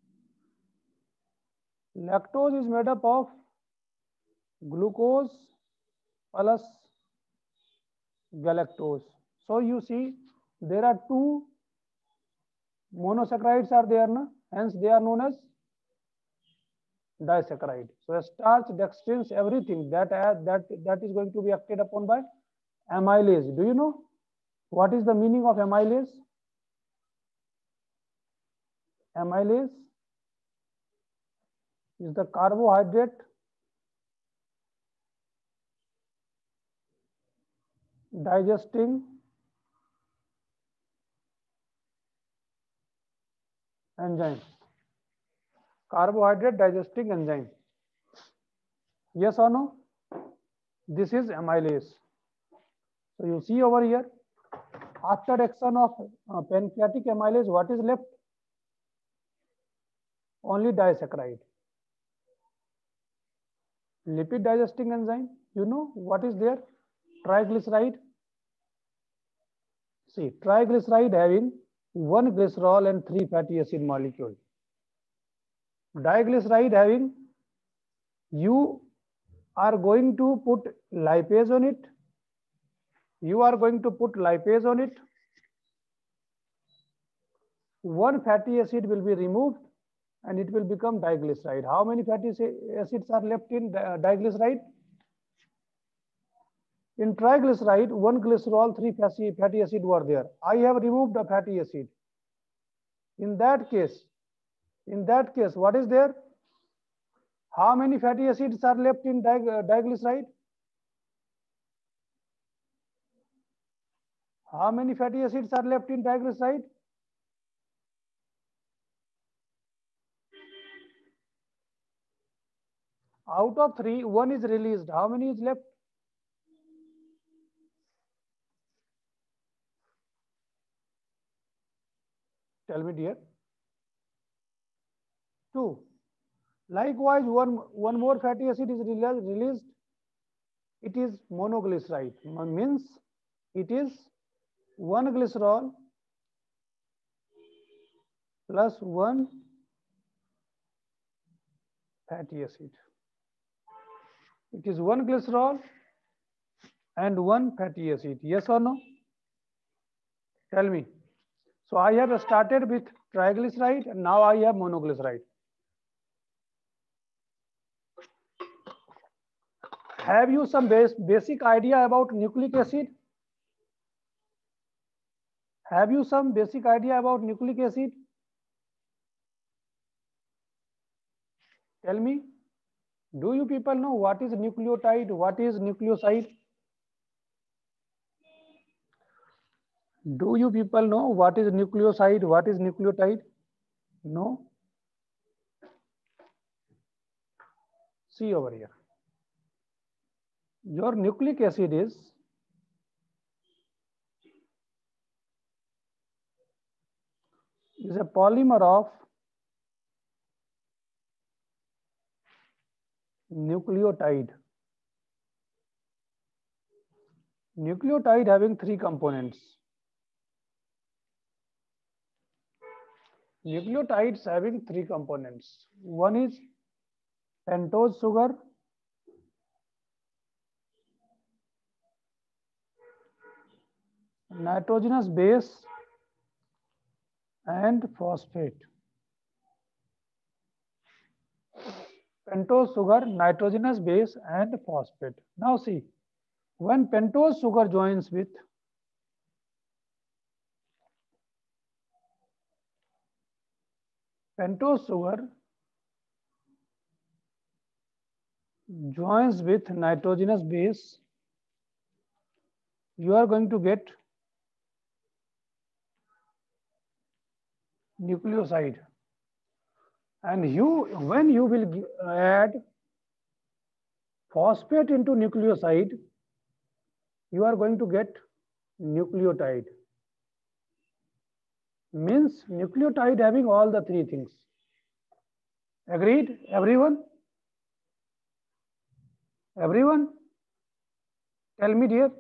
Lactose is made up of glucose plus galactose. So you see there are two monosaccharides are there, na? Hence they are known as disaccharide. So starch, dextrins, everything that is going to be acted upon by amylase. Do you know what is the meaning of amylase? Amylase is the carbohydrate digesting enzyme. Carbohydrate digesting enzyme. Yes or no? This is amylase. So you see over here, after action of pancreatic amylase, what is left? Only disaccharide. Lipid digesting enzyme, you know what is there? Triglyceride. See, triglyceride having one glycerol and three fatty acid molecule. Diglyceride having, you are going to put lipase on it. You are going to put lipase on it. One fatty acid will be removed and it will become diglyceride. How many fatty acids are left in diglyceride? In triglyceride, 1 glycerol, 3 fatty acid were there. I have removed a fatty acid. In that case, what is there? How many fatty acids are left in diglyceride? How many fatty acids are left in diglyceride? Out of 3, 1 is released. How many is left? Tell me, dear. 2. Likewise, one more fatty acid is released. It is monoglyceride. Means it is 1 glycerol plus 1 fatty acid. It is 1 glycerol and 1 fatty acid. Yes or no? Tell me. So I have started with triglyceride and now I have monoglyceride. Have you some basic idea about nucleic acid? Have you some basic idea about nucleic acid? Tell me. Do you people know what is nucleotide? What is nucleoside? Do you people know what is nucleoside? What is nucleotide? No? See over here. Your nucleic acid is a polymer of nucleotide. Nucleotide having 3 components. Nucleotides having 3 components. One is pentose sugar, nitrogenous base, and phosphate. Pentose sugar, nitrogenous base, and phosphate. Now see, when pentose sugar joins with nitrogenous base, you are going to get nucleoside. And when you will add phosphate into nucleoside, you are going to get nucleotide. Means nucleotide having all the 3 things. Agreed, everyone? Everyone? Tell me, dear.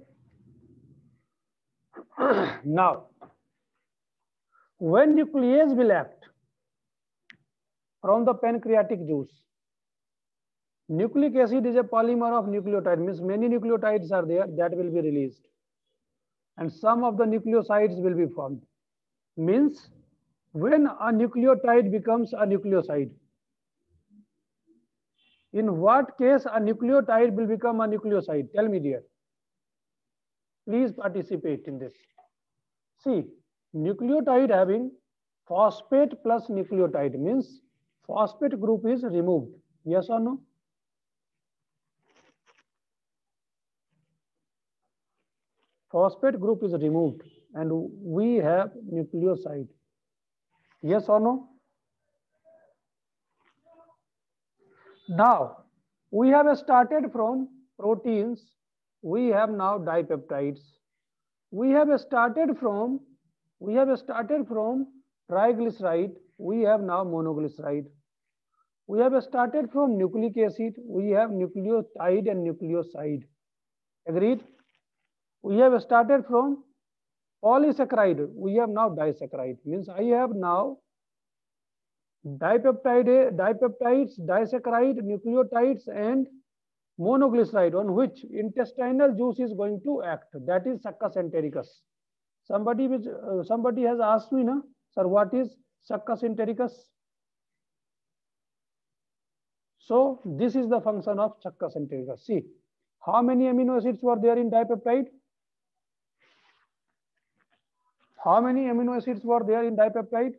Now, when nuclease will act from the pancreatic juice, nucleic acid is a polymer of nucleotide, means many nucleotides are there that will be released. And some of the nucleosides will be formed. Means when a nucleotide becomes a nucleoside, in what case a nucleotide will become a nucleoside? Tell me, dear. Please participate in this. See, nucleotide having phosphate plus nucleotide means phosphate group is removed. Yes or no? Phosphate group is removed and we have nucleoside. Yes or no? Now, we have started from proteins. We have now dipeptides. We have started from triglyceride. We have now monoglyceride. We have started from nucleic acid. We have nucleotide and nucleoside. Agreed? We have started from polysaccharide. We have now disaccharide. Means I have now dipeptides, disaccharide, nucleotides, and monoglyceride on which intestinal juice is going to act. That is succus entericus. Somebody has asked me, na, sir, what is succus entericus? So this is the function of Chakkras entericus. See, how many amino acids were there in dipeptide? How many amino acids were there in dipeptide?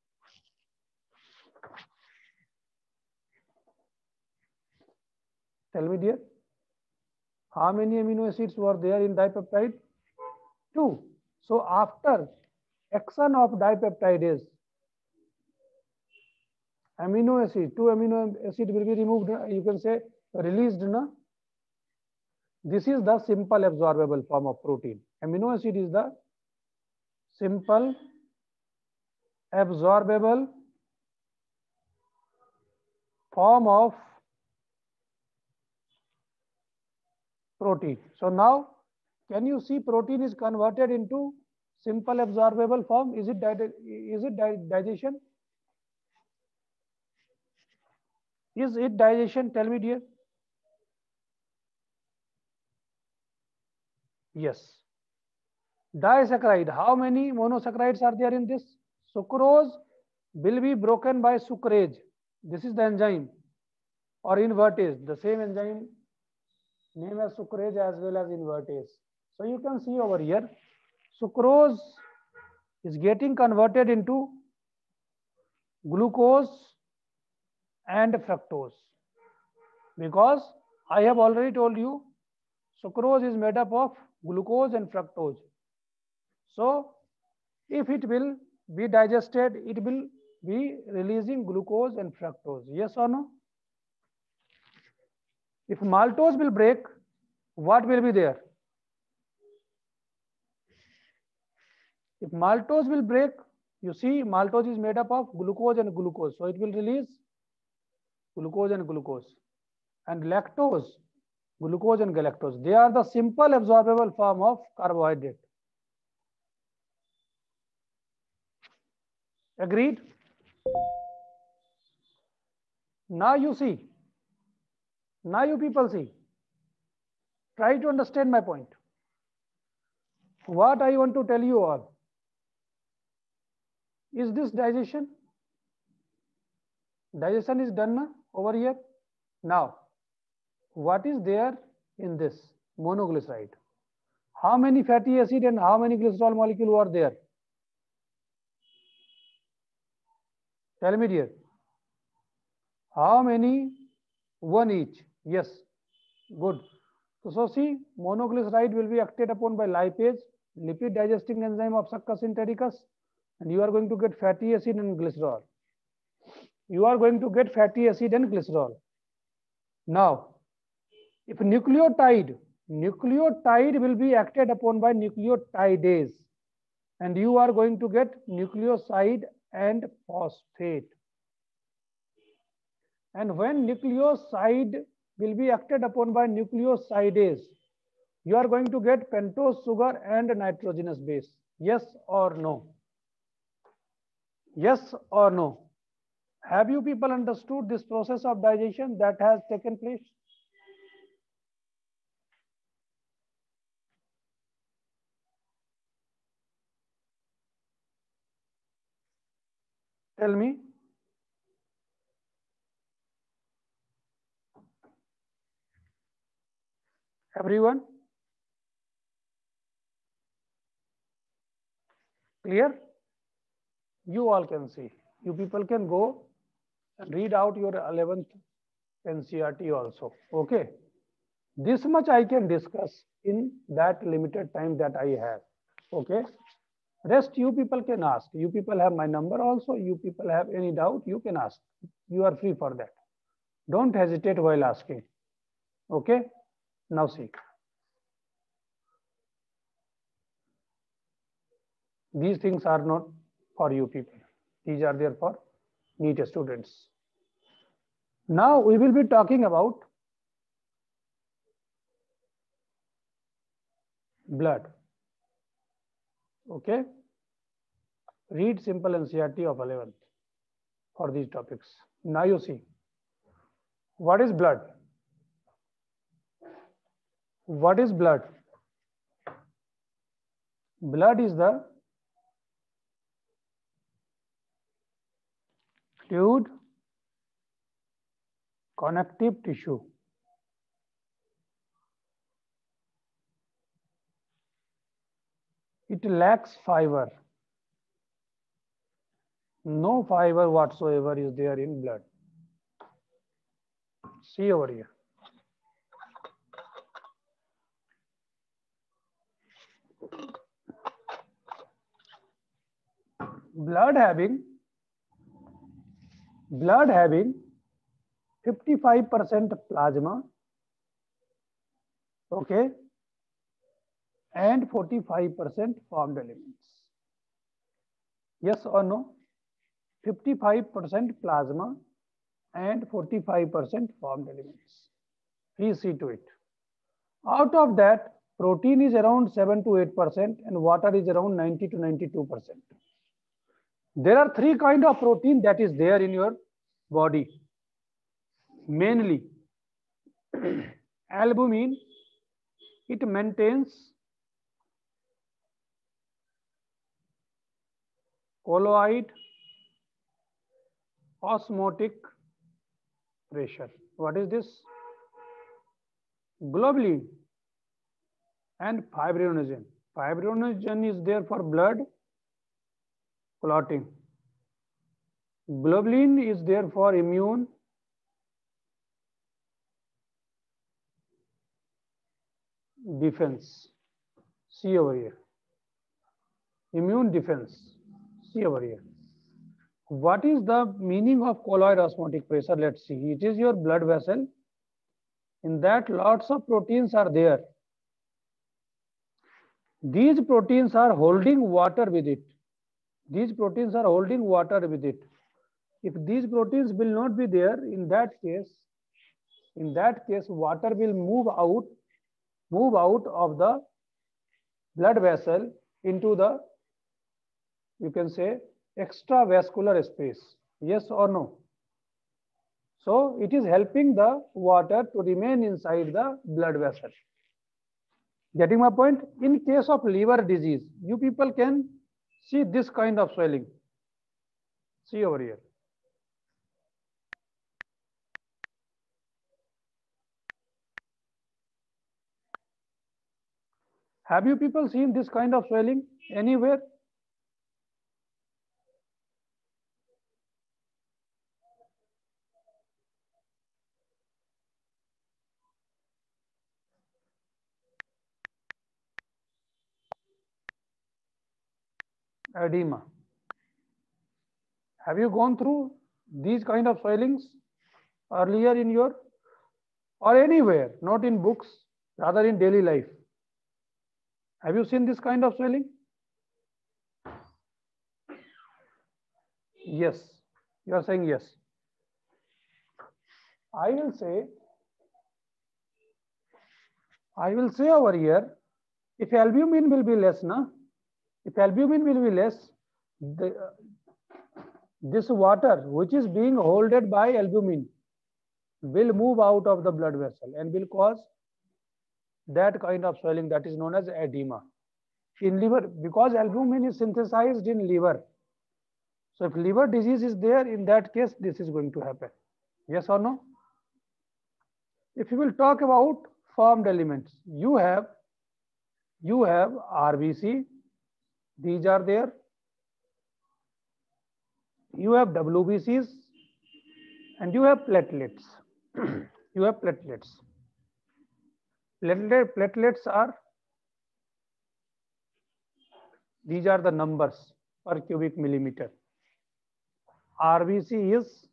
Tell me, dear. How many amino acids were there in dipeptide? 2. So after action of dipeptidase, amino acid, 2 amino acid will be removed. You can say released. Na? This is the simple absorbable form of protein. Amino acid is the simple absorbable form of protein. So now, can you see protein is converted into simple absorbable form? Is it digestion? Is it digestion? Tell me, dear. Yes. Disaccharide. How many monosaccharides are there in this? Sucrose will be broken by sucrase. This is the enzyme, or invertase. The same enzyme name as sucrase as well as invertase. So you can see over here, sucrose is getting converted into glucose and fructose, because I have already told you sucrose is made up of glucose and fructose. So if it will be digested, it will be releasing glucose and fructose. Yes or no? If maltose will break, what will be there? If maltose will break, you see maltose is made up of glucose and glucose. So it will release glucose and glucose. And lactose, glucose and galactose. They are the simple absorbable form of carbohydrate. Agreed? Now you see. Now you people see. Try to understand my point. What I want to tell you all. Is this digestion? Digestion is done na, over here. Now, what is there in this monoglyceride? How many fatty acid and how many glycerol molecule are there? Tell me, dear. How many? One each. Yes. Good. So see, monoglyceride will be acted upon by lipase, lipid digesting enzyme of Chakkras entericus, and you are going to get fatty acid and glycerol. You are going to get fatty acid and glycerol. Now, if nucleotide will be acted upon by nucleotidase, and you are going to get nucleoside and phosphate. And when nucleoside will be acted upon by nucleosidase, you are going to get pentose sugar and nitrogenous base. Yes or no? Yes or no? Have you people understood this process of digestion that has taken place? Tell me. Everyone? Clear? You all can see. You people can go and read out your 11th NCERT also. Okay. This much I can discuss in that limited time that I have. Okay. Rest you people can ask. You people have my number also. You people have any doubt, you can ask. You are free for that. Don't hesitate while asking. Okay. Now see. These things are not for you people. These are there for NEET students. Now we will be talking about blood. Okay. Read simple NCERT of 11th for these topics. Now you see. What is blood? What is blood? Blood is the fluid connective tissue. It lacks fiber. No fiber whatsoever is there in blood. See over here. Blood having 55% plasma, okay, and 45% formed elements. Yes or no? 55% plasma and 45% formed elements. Please see to it. Out of that, protein is around 7 to 8% and water is around 90 to 92%. There are three kinds of protein that is there in your body. Mainly, albumin, it maintains colloid osmotic pressure. What is this? Globulin and fibrinogen. Fibrinogen is there for blood clotting. Globulin is there for immune defense. See over here. Immune defense. See over here. What is the meaning of colloid osmotic pressure? Let's see. It is your blood vessel. In that, lots of proteins are there. These proteins are holding water with it. These proteins are holding water with it. If these proteins will not be there, in that case, water will move out of the blood vessel into the, you can say, extravascular space. Yes or no? So it is helping the water to remain inside the blood vessel. Getting my point? In case of liver disease, you people can see this kind of swelling. See over here. Have you people seen this kind of swelling anywhere? Edema. Have you gone through these kind of swellings earlier in your, or anywhere, not in books, rather in daily life? Have you seen this kind of swelling? Yes, you are saying yes. I will say over here, if albumin will be less, if albumin will be less, this water which is being holded by albumin will move out of the blood vessel and will cause that kind of swelling that is known as edema. In liver, because albumin is synthesized in liver. So if liver disease is there, in that case, this is going to happen. Yes or no? If you will talk about formed elements, you have RBC, these are there. You have WBCs and you have platelets. You have platelets. Platelets are, these are the numbers per cubic millimeter. RBC is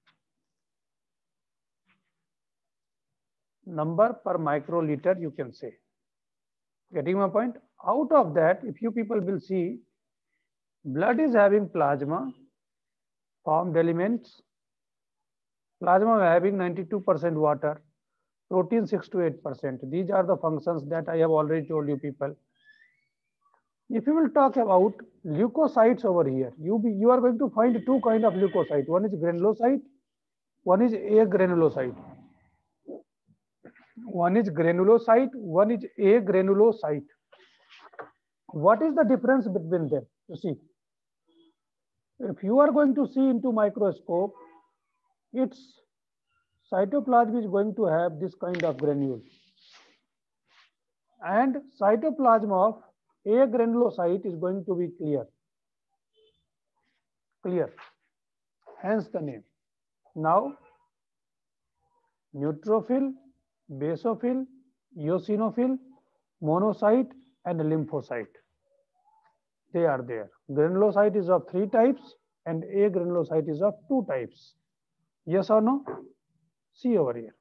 number per microliter, you can say. Getting my point? Out of that, if you people will see, blood is having plasma, formed elements, plasma having 92% water, protein 6 to 8%. These are the functions that I have already told you people. If you will talk about leukocytes over here, you are going to find two kinds of leukocyte. One is granulocyte, one is agranulocyte. One is granulocyte, one is agranulocyte. What is the difference between them? You see, if you are going to see into microscope, it's cytoplasm is going to have this kind of granule, and cytoplasm of a granulocyte is going to be clear, hence the name. Now, neutrophil, basophil, eosinophil, monocyte, and lymphocyte, they are there. Granulocyte is of 3 types and a granulocyte is of 2 types. Yes or no? See over here.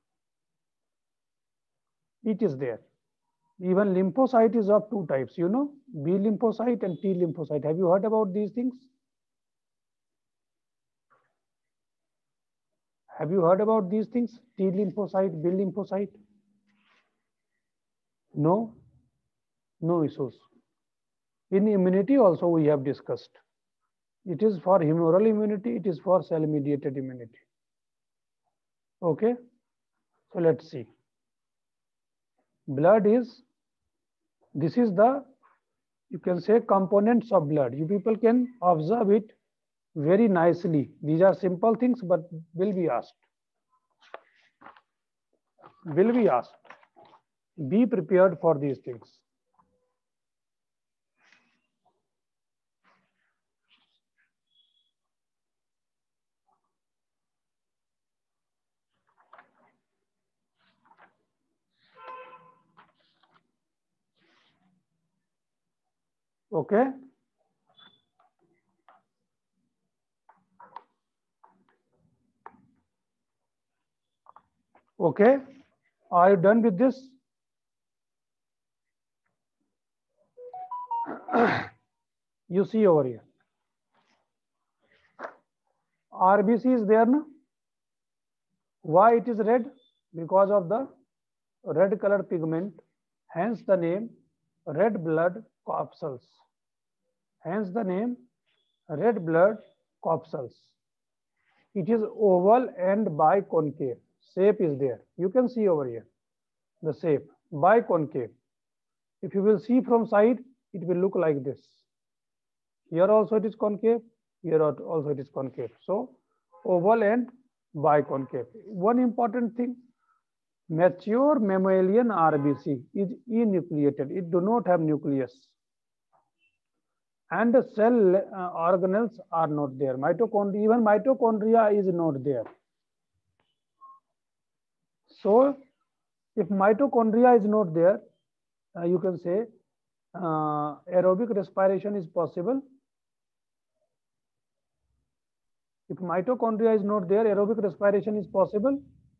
It is there. Even lymphocyte is of 2 types, you know, B lymphocyte and T lymphocyte. Have you heard about these things? Have you heard about these things? T lymphocyte, B lymphocyte? No? No issues. In immunity also we have discussed. It is for humoral immunity, it is for cell-mediated immunity. Okay? So let's see. Blood is, this is the, you can say, components of blood. You people can observe it very nicely. These are simple things, but will be asked. Will be asked. Be prepared for these things. Okay? Okay? Are you done with this? You see over here. RBC is there, no? Why it is red? Because of the red color pigment, hence the name red blood corpuscles. Hence the name red blood corpuscles. It is oval and biconcave. Shape is there. You can see over here the shape, biconcave. If you will see from side, it will look like this. Here also it is concave, here also it is concave. So oval and biconcave. One important thing, mature mammalian RBC is enucleated. It do not have nucleus. And the cell organelles are not there. Mitochondria, even mitochondria is not there. So if mitochondria is not there, you can say aerobic respiration is possible. If mitochondria is not there, aerobic respiration is possible.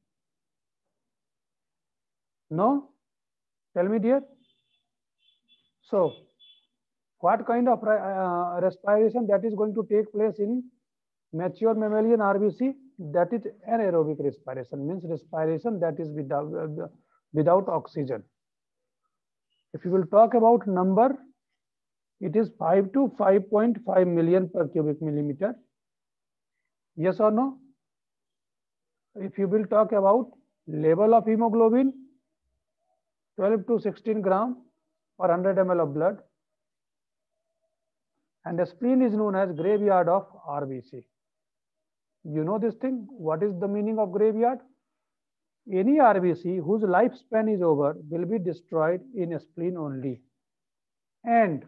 No? Tell me, dear. So, what kind of respiration that is going to take place in mature mammalian RBC? That is anaerobic respiration, means respiration that is without oxygen. If you will talk about number, it is 5 to 5.5 million per cubic millimeter. Yes or no? If you will talk about level of hemoglobin, 12 to 16 gram per 100 ml of blood. And the spleen is known as graveyard of RBC. You know this thing? What is the meaning of graveyard? Any RBC whose lifespan is over will be destroyed in a spleen only. And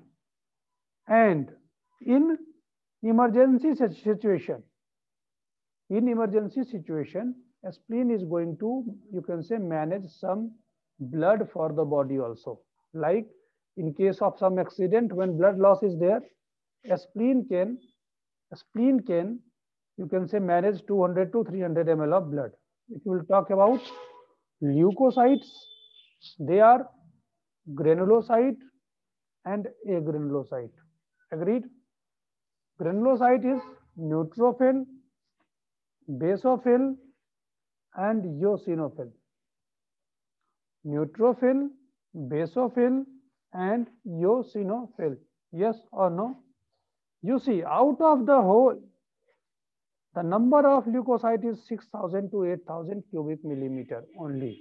in emergency situation, a spleen is going to, you can say, manage some blood for the body also. Like in case of some accident, when blood loss is there, a spleen can, you can say, manage 200 to 300 ml of blood. If you will talk about leukocytes, they are granulocyte and agranulocyte. Agreed? Granulocyte is neutrophil, basophil, and eosinophil. Neutrophil, basophil, and eosinophil. Yes or no? You see, out of the whole, the number of leukocytes is 6,000 to 8,000 cubic millimeter only.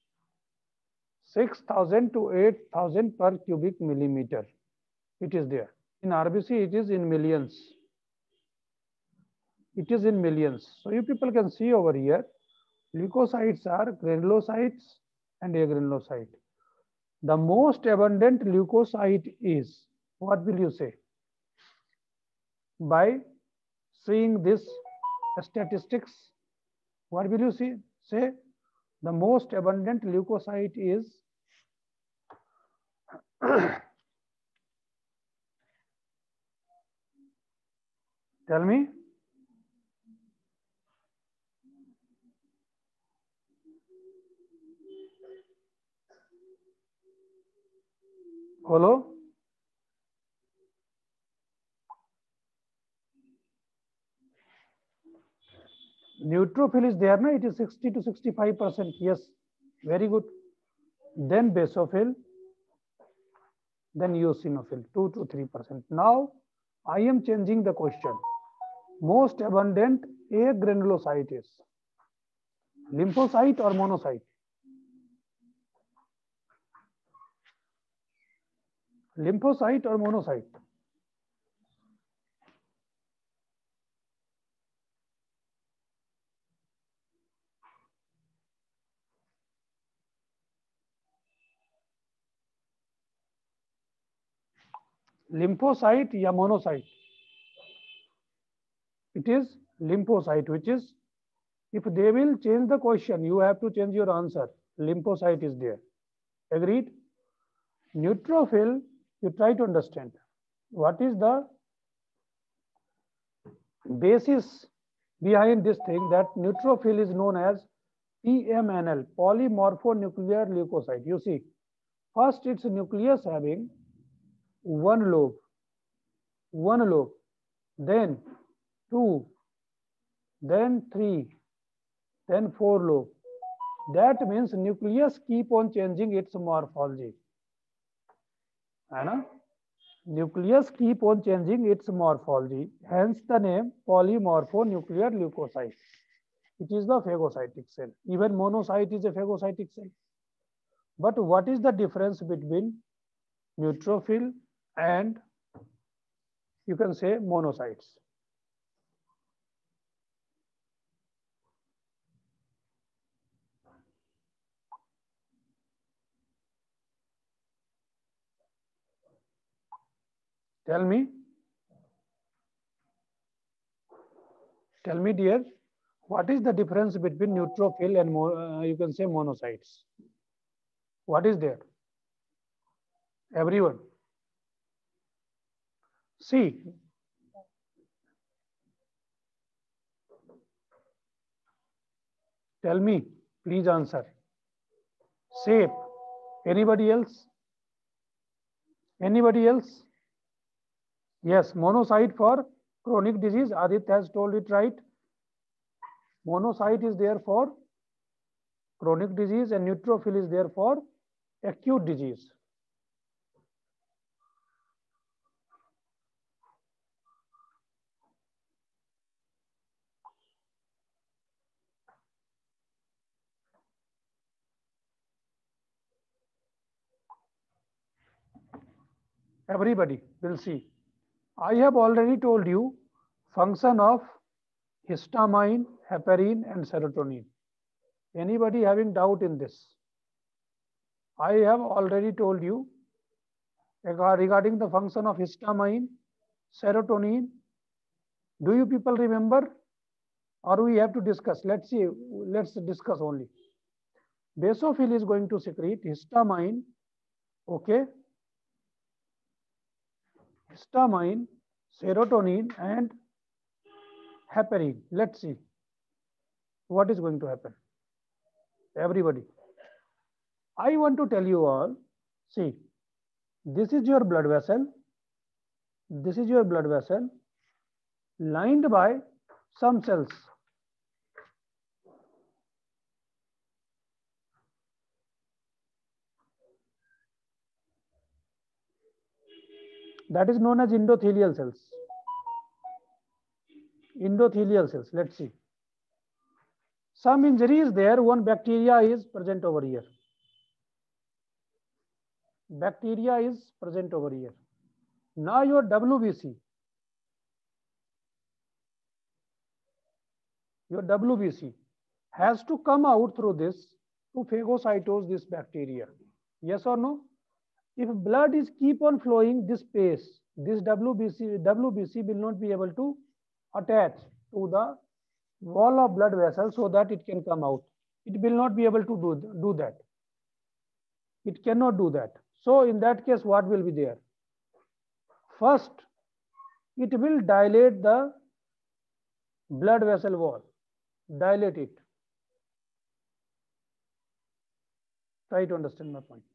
6,000 to 8,000 per cubic millimeter. It is there. In RBC, it is in millions. It is in millions. So you people can see over here, Leukocytes are granulocytes and agranulocyte. The most abundant leukocyte is, what will you say? By seeing this statistics, what will you see? Say the most abundant leukocyte is tell me. Follow? Neutrophil is there, na? It is 60 to 65%. Yes, very good. Then basophil, then eosinophil, 2 to 3%. Now, I am changing the question. Most abundant agranulocyte is lymphocyte or monocyte? Lymphocyte or monocyte? Lymphocyte या monocyte? It is lymphocyte, which is, if they will change the question, you have to change your answer. Lymphocyte is there. Agreed? Neutrophil, you try to understand. What is the basis behind this thing that neutrophil is known as PMNL, polymorphonuclear leukocyte? You see, first its nucleus having one lobe, then two, then three, then four lobe. That means nucleus keep on changing its morphology. है ना? Nucleus keep on changing its morphology. Hence the name polymorphonuclear leukocyte. It is the phagocytic cell. Even monocyte is a phagocytic cell. But what is the difference between neutrophil and, you can say, monocytes? Tell me. Tell me, dear, what is the difference between neutrophil and you can say monocytes? What is there? Everyone. See, tell me, please answer. Shape. Anybody else? Anybody else? Yes, monocyte for chronic disease. Aditya has told it right. Monocyte is there for chronic disease and neutrophil is there for acute disease. Everybody will see. I have already told you function of histamine, heparin and serotonin. Anybody having doubt in this? I have already told you regarding the function of histamine, serotonin. Do you people remember? Or we have to discuss? Let's see. Let's discuss only. Basophil is going to secrete histamine. Okay. Histamine, serotonin and heparin. Let's see what is going to happen. Everybody. I want to tell you all, see, this is your blood vessel. This is your blood vessel lined by some cells. That is known as endothelial cells. Endothelial cells. Let's see. Some injury is there. One bacteria is present over here. Bacteria is present over here. Now your WBC. Your WBC has to come out through this to phagocytose this bacteria. Yes or no? If blood is keep on flowing this space, this WBC will not be able to attach to the wall of blood vessel so that it can come out. It will not be able to do that. It cannot do that. So in that case, what will be there? First, it will dilate the blood vessel wall. Dilate it. Try to understand my point.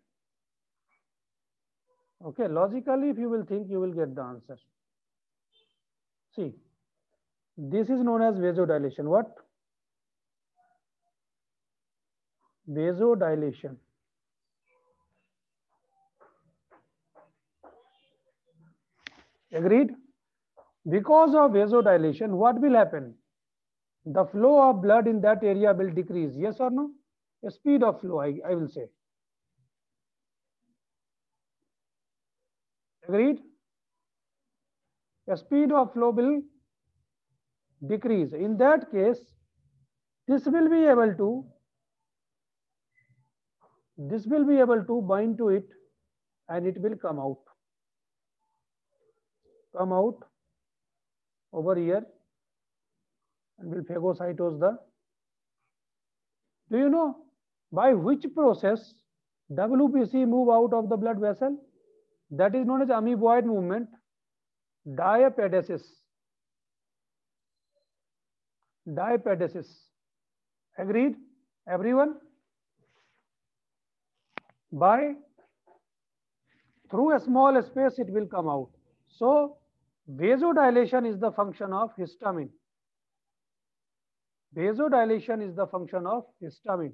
Okay, logically, if you will think, you will get the answer. See, this is known as vasodilation. What? Vasodilation. Agreed? Because of vasodilation, what will happen? The flow of blood in that area will decrease. Yes or no? The speed of flow, I will say. Agreed? The speed of flow will decrease. In that case, this will be able to bind to it and it will come out. Come out over here and will phagocytose the. Do you know by which process WBC move out of the blood vessel? That is known as amoeboid movement, diapedesis. Diapedesis. Agreed? Everyone? By through a small space it will come out. So vasodilation is the function of histamine. Vasodilation is the function of histamine.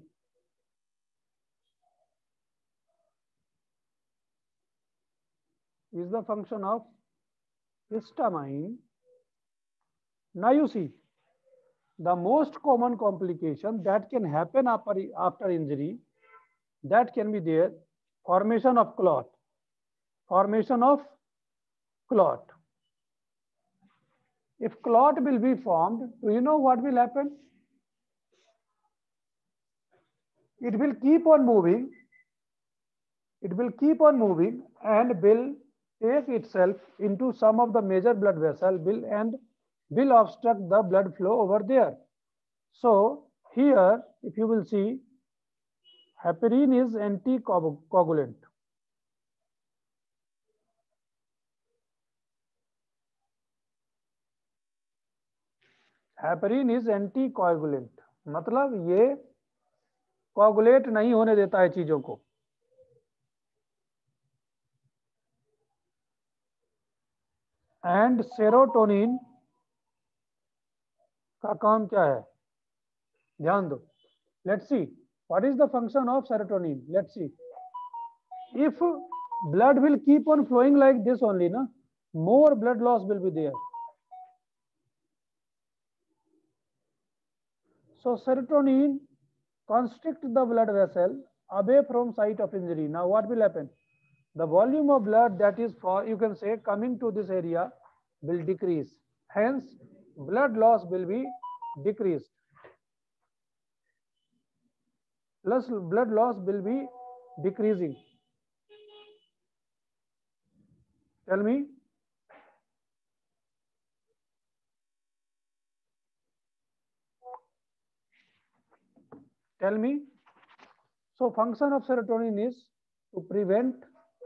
Is the function of histamine. Now you see, the most common complication that can happen after injury, that can be there, formation of clot. Formation of clot. If clot will be formed, do you know what will happen? It will keep on moving. It will keep on moving and will take itself into some of the major blood vessels and will obstruct the blood flow over there. So here, if you will see, heparin is anticoagulant. Heparin is anti coagulant, मतलब ये coagulate नहीं होने देता है चीजों को. And serotonin का काम क्या है, ध्यान दो. Let's see what is the function of serotonin. Let's see, if blood will keep on flowing like this only, na, more blood loss will be there. So serotonin constrict the blood vessel away from site of injury. Now what will happen? The volume of blood that is, for you can say, coming to this area will decrease. Hence blood loss will be decreased. Plus blood loss will be decreasing. Tell me. Tell me. So function of serotonin is to prevent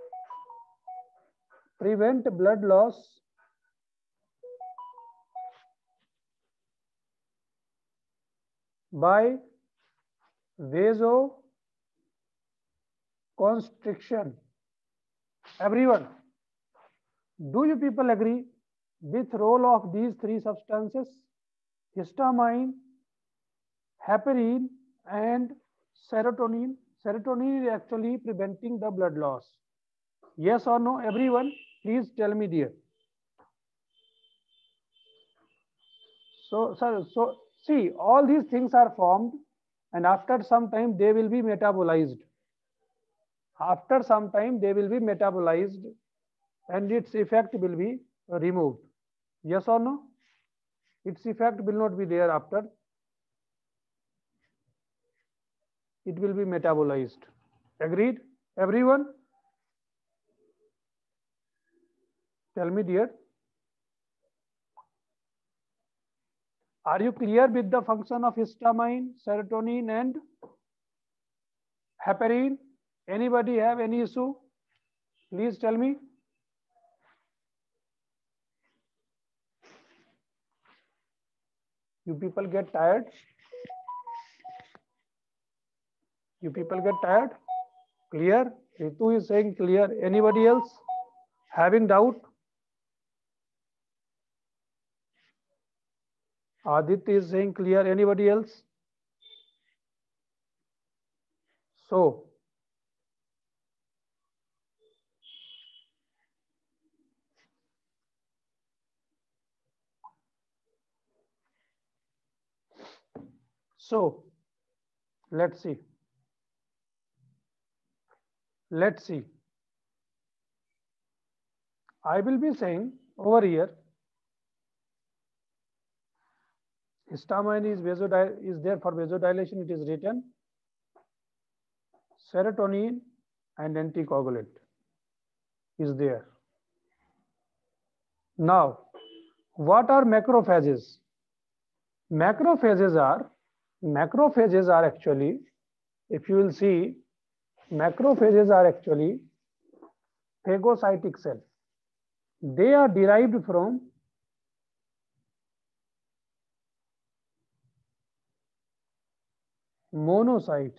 blood loss by vasoconstriction. Everyone, do you people agree with role of these three substances, histamine, heparin and serotonin? Serotonin is actually preventing the blood loss. Yes or no, everyone? Please tell me, dear. So see, all these things are formed and after some time they will be metabolized. After some time they will be metabolized and its effect will be removed. Yes or no? Its effect will not be there after. it will be metabolized. Agreed, everyone? Tell me, dear. Are you clear with the function of histamine, serotonin, and heparin? Anybody have any issue? Please tell me. You people get tired? You people get tired? Clear? Ritu is saying clear. Anybody else having doubt? Aditya is saying clear. Anybody else? So, let's see. Let's see. I will be saying over here, histamine is there for vasodilation. It is written serotonin and anticoagulant is there. Now, what are macrophages? Macrophages are actually, if you will see, macrophages are actually phagocytic cell. They are derived from monocytes.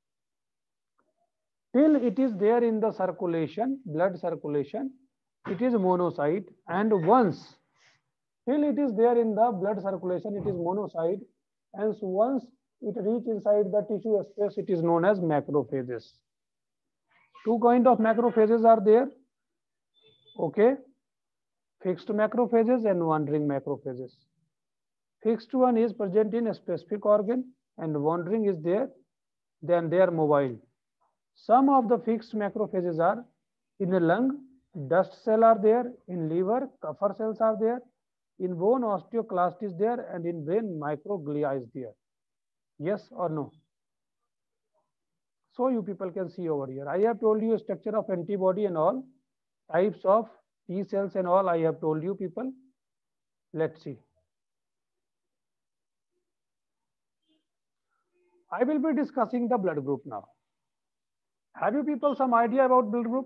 Till it is there in the circulation, blood circulation, it is monocyte, and once till it is there in the blood circulation, it is monocyte, and so once it reach inside the tissue space, it is known as macrophages. Two kind of macrophages are there. Okay, fixed macrophages and wandering macrophages. Fixed one is present in a specific organ, and wandering is there, then they are mobile. Some of the fixed macrophages are in the lung, dust cell are there, in liver, Kupffer cells are there, in bone, osteoclast is there, and in brain, microglia is there. Yes or no? So you people can see over here. I have told you structure of antibody and all, types of T cells and all I have told you people. Let's see. I will be discussing the blood group now. Have you people some idea about blood group?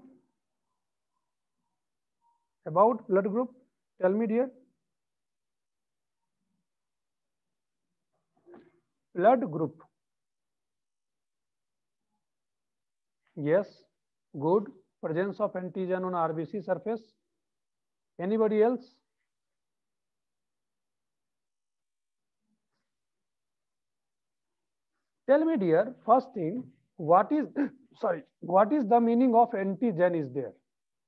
About blood group? Tell me, dear. Blood group. Yes, good. Presence of antigen on RBC surface. Anybody else? Tell me, dear, first thing, what is the meaning of antigen is there?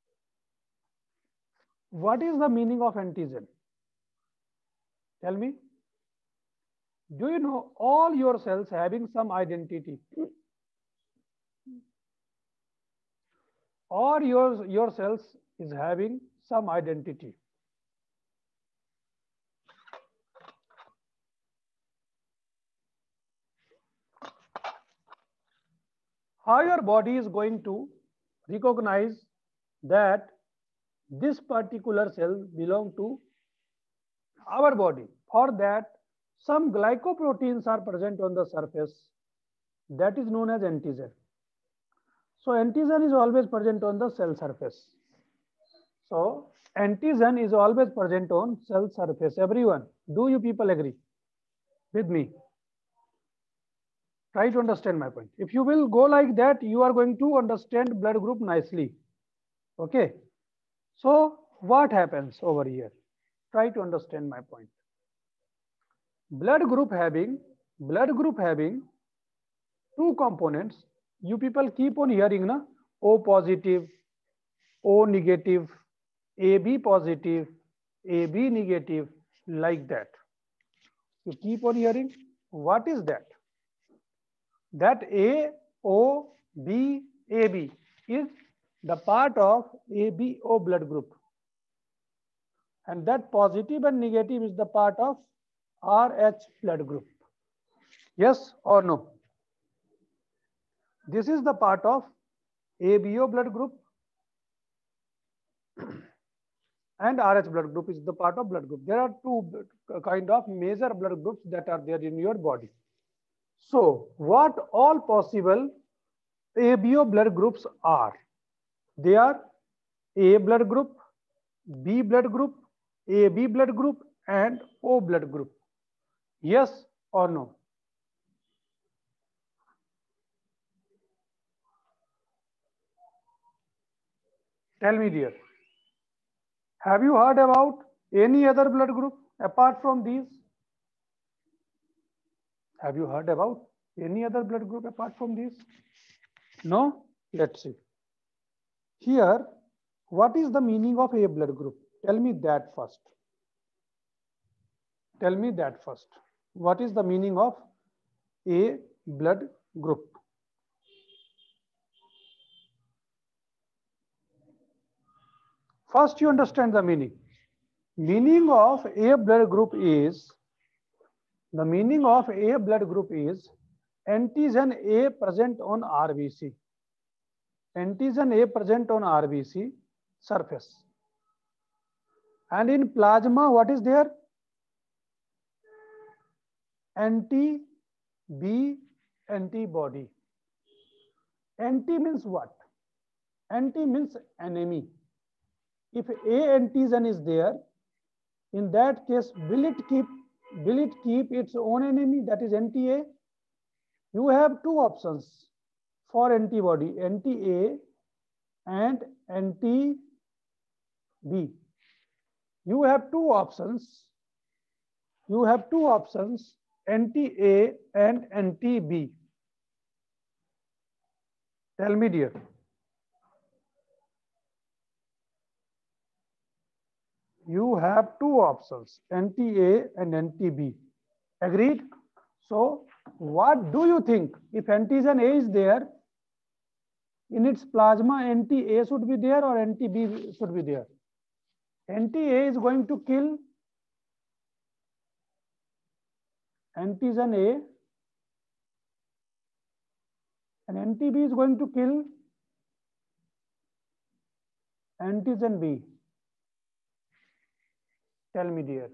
What is the meaning of antigen? Tell me. Do you know all your cells having some identity? Or your cells is having some identity. How your body is going to recognize that this particular cell belong to our body? For that, some glycoproteins are present on the surface. That is known as antigen. So antigen is always present on the cell surface. So antigen is always present on cell surface. Everyone, do you people agree with me? Try to understand my point. If you will go like that, you are going to understand blood group nicely. Okay. So what happens over here? Try to understand my point. Blood group having two components. You people keep on hearing, na? O positive, O negative, AB positive, AB negative, like that. You keep on hearing. What is that? That A, O, B, AB is the part of ABO blood group. And that positive and negative is the part of RH blood group. Yes or no? This is the part of ABO blood group and RH blood group is the part of blood group. There are two kind of major blood groups that are there in your body. So what all possible ABO blood groups are? They are A blood group, B blood group, AB blood group and O blood group. Yes or no? Tell me dear. Have you heard about any other blood group apart from these? Have you heard about any other blood group apart from these? No? Let's see. Here, what is the meaning of A blood group? Tell me that first. Tell me that first. What is the meaning of A blood group? First, you understand the meaning. Meaning of A blood group is, the meaning of A blood group is antigen A present on RBC. Antigen A present on RBC surface. And in plasma, what is there? Anti-B antibody. Anti means what? Anti means enemy. If A antigen is there, in that case, will it keep its own enemy, that is anti-A? You have two options for antibody, anti-A and anti-B. You have two options. You have two options, anti-A and anti-B. Tell me dear. You have two options, anti-A and anti-B. Agreed? So, what do you think? If antigen A is there, in its plasma, anti-A should be there or anti-B should be there? Anti-A is going to kill antigen A and anti-B is going to kill antigen B. Tell me dear.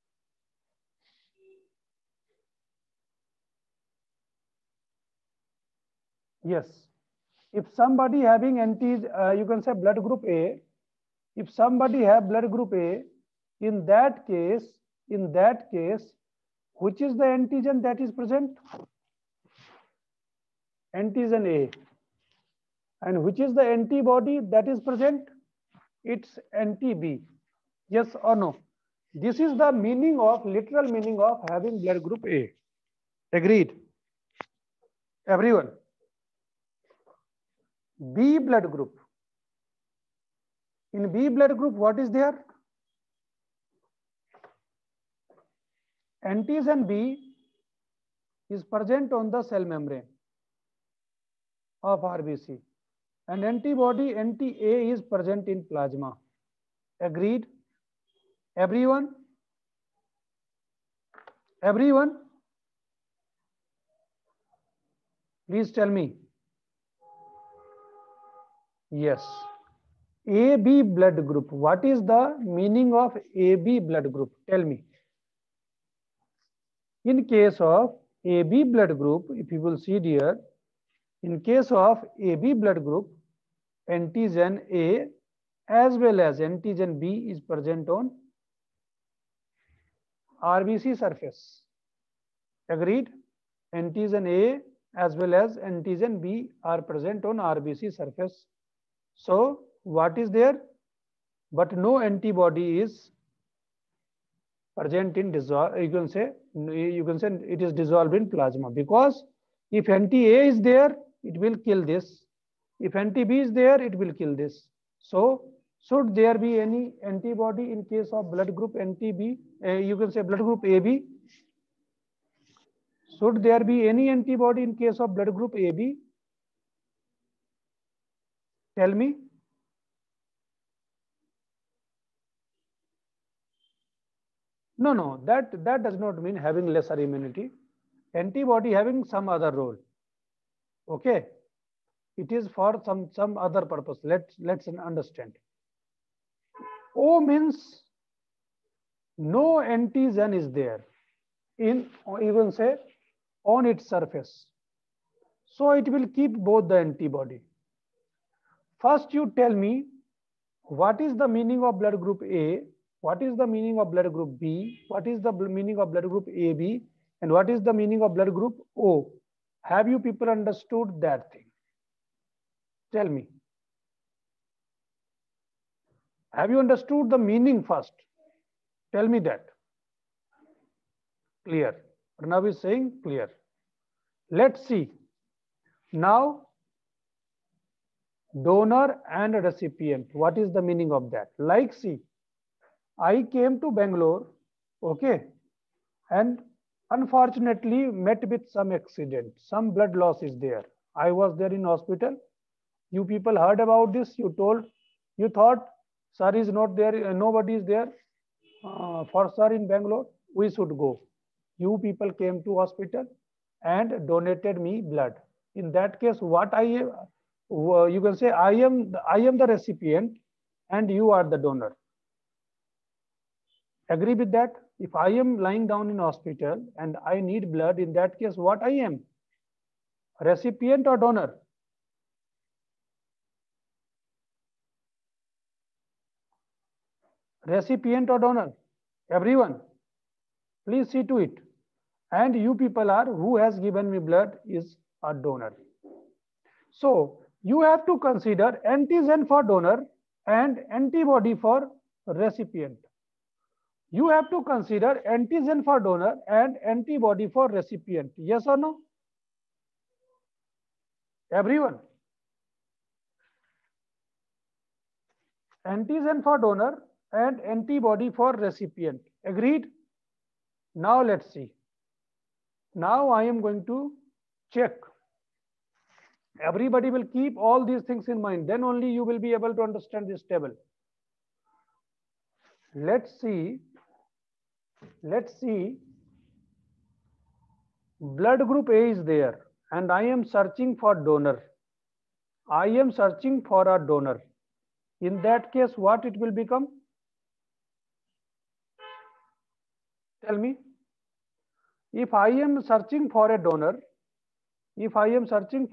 Yes. If somebody having you can say blood group A, if somebody have blood group A, in that case, which is the antigen that is present? Antigen A. And which is the antibody that is present? It's anti-B. Yes or no? This is the meaning of, literal meaning of having blood group A. Agreed? Everyone? B blood group. In B blood group, what is there? Antigen B is present on the cell membrane of RBC and antibody anti-A is present in plasma. Agreed? Everyone? Everyone? Please tell me. Yes. AB blood group. What is the meaning of AB blood group? Tell me. In case of AB blood group, if you will see here, in case of AB blood group, antigen A as well as antigen B is present on RBC surface. Agreed? Antigen A as well as antigen B are present on RBC surface. So what is there? But no antibody is present in dissolve. You can say it is dissolved in plasma, because if anti-A is there, it will kill this. If anti-B is there, it will kill this. So should there be any antibody in case of blood group anti-B? You can say blood group AB. Should there be any antibody in case of blood group AB? Tell me. No, that does not mean having lesser immunity. Antibody having some other role. Okay. It is for some other purpose. Let's understand. O means no antigen is there in, or even say, on its surface. So it will keep both the antibody. First, you tell me what is the meaning of blood group A, what is the meaning of blood group B, what is the meaning of blood group AB, and what is the meaning of blood group O. Have you people understood that thing? Tell me. Have you understood the meaning first? Tell me that. Clear. Pranav is saying clear. Let's see. Now, donor and recipient. What is the meaning of that? Like, see, I came to Bangalore, okay, and unfortunately met with some accident. Some blood loss is there. I was there in hospital. You people heard about this. You thought, sir is not there, nobody is there for sir in Bangalore. We should go. You people came to hospital and donated me blood. In that case, what you can say, I am the recipient and you are the donor. Agree with that? If I am lying down in hospital and I need blood, in that case, what I am? Recipient or donor? Recipient or donor? Everyone, please see to it. And you people are, who has given me blood is a donor. So you have to consider antigen for donor and antibody for recipient. You have to consider antigen for donor and antibody for recipient. Yes or no? Everyone. Antigen for donor and antibody for recipient. Agreed? Now let's see. Now I am going to check. Everybody will keep all these things in mind. Then only you will be able to understand this table. Let's see. Blood group A is there and I am searching for donor. I am searching for a donor. In that case, what it will become? Tell me. If I am searching for a donor, you can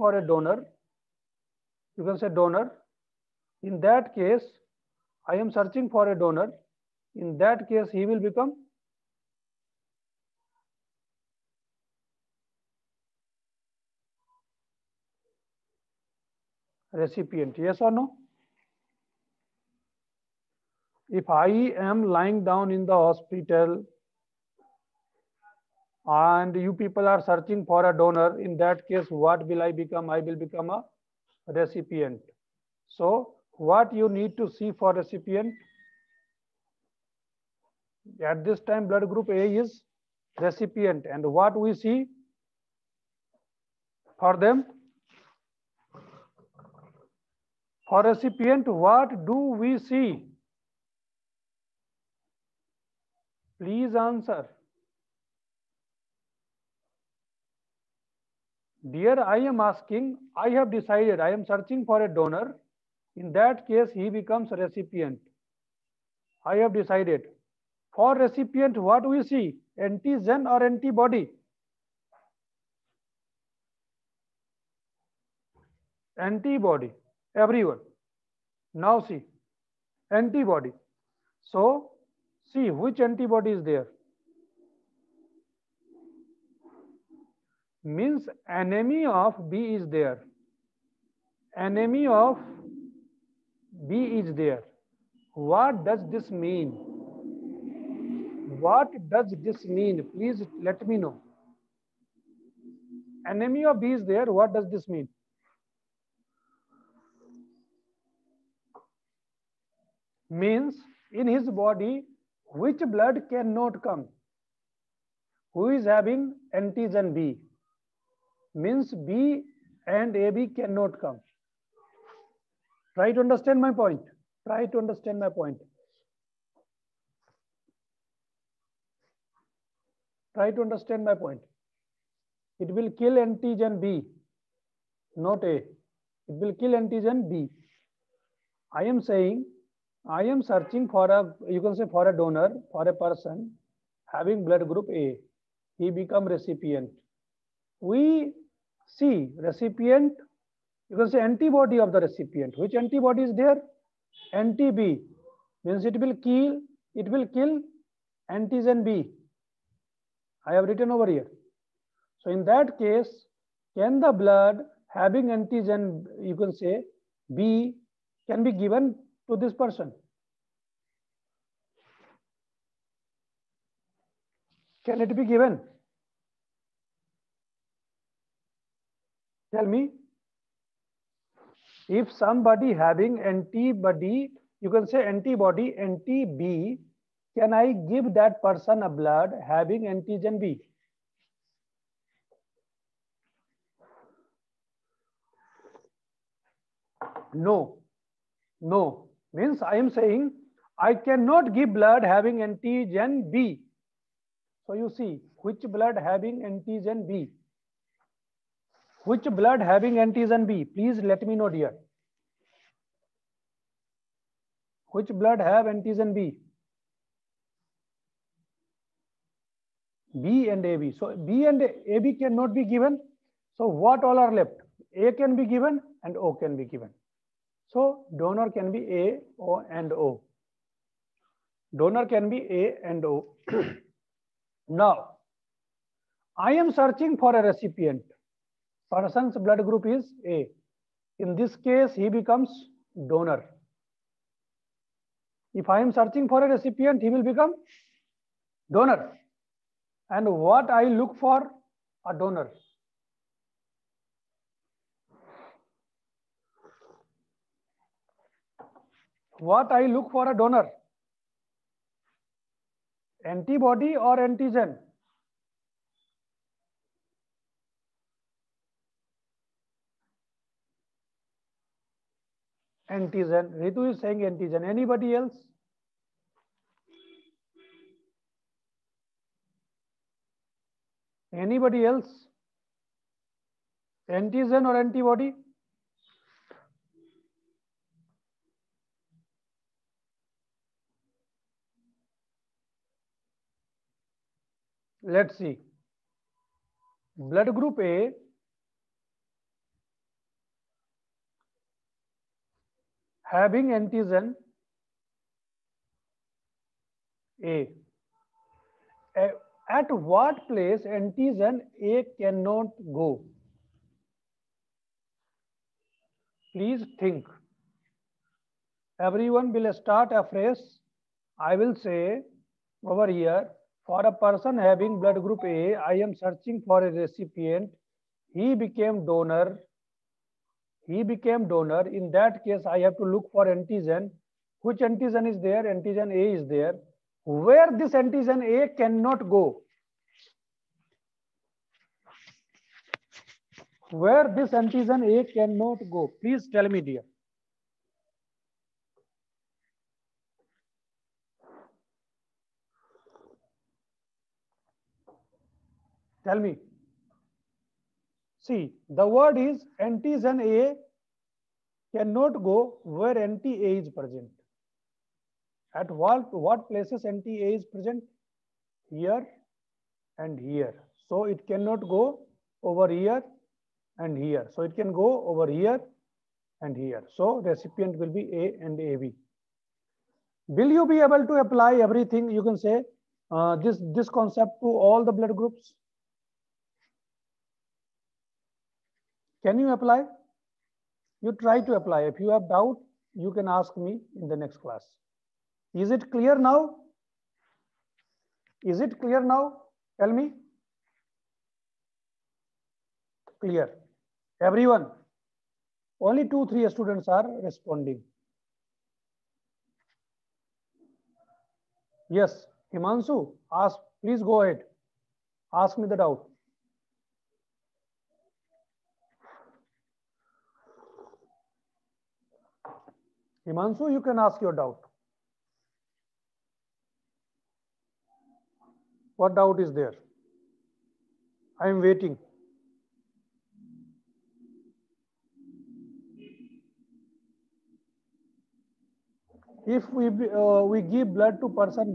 say donor. In that case, I am searching for a donor. In that case, he will become recipient. Yes or no? If I am lying down in the hospital and you people are searching for a donor, in that case, what will I become? I will become a recipient. So what you need to see for recipient? At this time, blood group A is recipient. And what we see for them? For recipient, what do we see? Please answer. Dear, I am asking, I have decided, I am searching for a donor. In that case, he becomes a recipient. I have decided. For recipient, what we see? Antigen or antibody? Antibody. Everyone. Now see. Antibody. So, see which antibody is there. Means enemy of B is there. Enemy of B is there. What does this mean? What does this mean? Please let me know. Enemy of B is there. What does this mean? Means in his body, which blood cannot come? Who is having antigen B? Means B and AB cannot come. Try to understand my point. Try to understand my point. Try to understand my point. It will kill antigen B, not A. It will kill antigen B. I am saying, I am searching for a, you can say for a donor, for a person having blood group A. He become recipient. We see recipient, you can say antibody of the recipient. Which antibody is there? Anti-B. Means it will kill antigen B. I have written over here. So in that case, can the blood having antigen, you can say B, can be given to this person? Can it be given? Tell me. If somebody having antibody, you can say antibody, anti-B, can I give that person a blood having antigen B? No. No. Means I am saying I cannot give blood having antigen B. So you see, which blood having antigen B? Which blood having antigen B? Please let me know, dear. Which blood have antigen B? B and AB. So B and AB cannot be given. So what all are left? A can be given and O can be given. So donor can be A, O and O. Donor can be A and O. Now, I am searching for a recipient. Person's blood group is A. In this case, he becomes donor. If I am searching for a recipient, he will become donor. And what I look for? A donor. What I look for a donor? Antibody or antigen? Antigen. Ritu is saying antigen. Anybody else? Anybody else? Antigen or antibody? Let's see. Blood group A having antigen A. At what place antigen A cannot go? Please think. Everyone will start afresh. I will say over here, for a person having blood group A, I am searching for a recipient. He became donor. He became donor. In that case, I have to look for antigen. Which antigen is there? Antigen A is there. Where this antigen A cannot go? Where this antigen A cannot go? Please tell me, dear. Tell me. See, the word is antigen A cannot go where anti-A is present. At what places anti-A is present? Here and here. So it cannot go over here and here. So it can go over here and here. So recipient will be A and AB. Will you be able to apply everything? You can say this concept to all the blood groups. Can you apply? You try to apply. If you have doubt, you can ask me in the next class. Is it clear now? Is it clear now? Tell me. Clear. Everyone. Only 2-3 students are responding. Yes. Himanshu, ask. Please go ahead. Ask me the doubt. Himanshu, you can ask your doubt. What doubt is there? I am waiting. If we give blood to person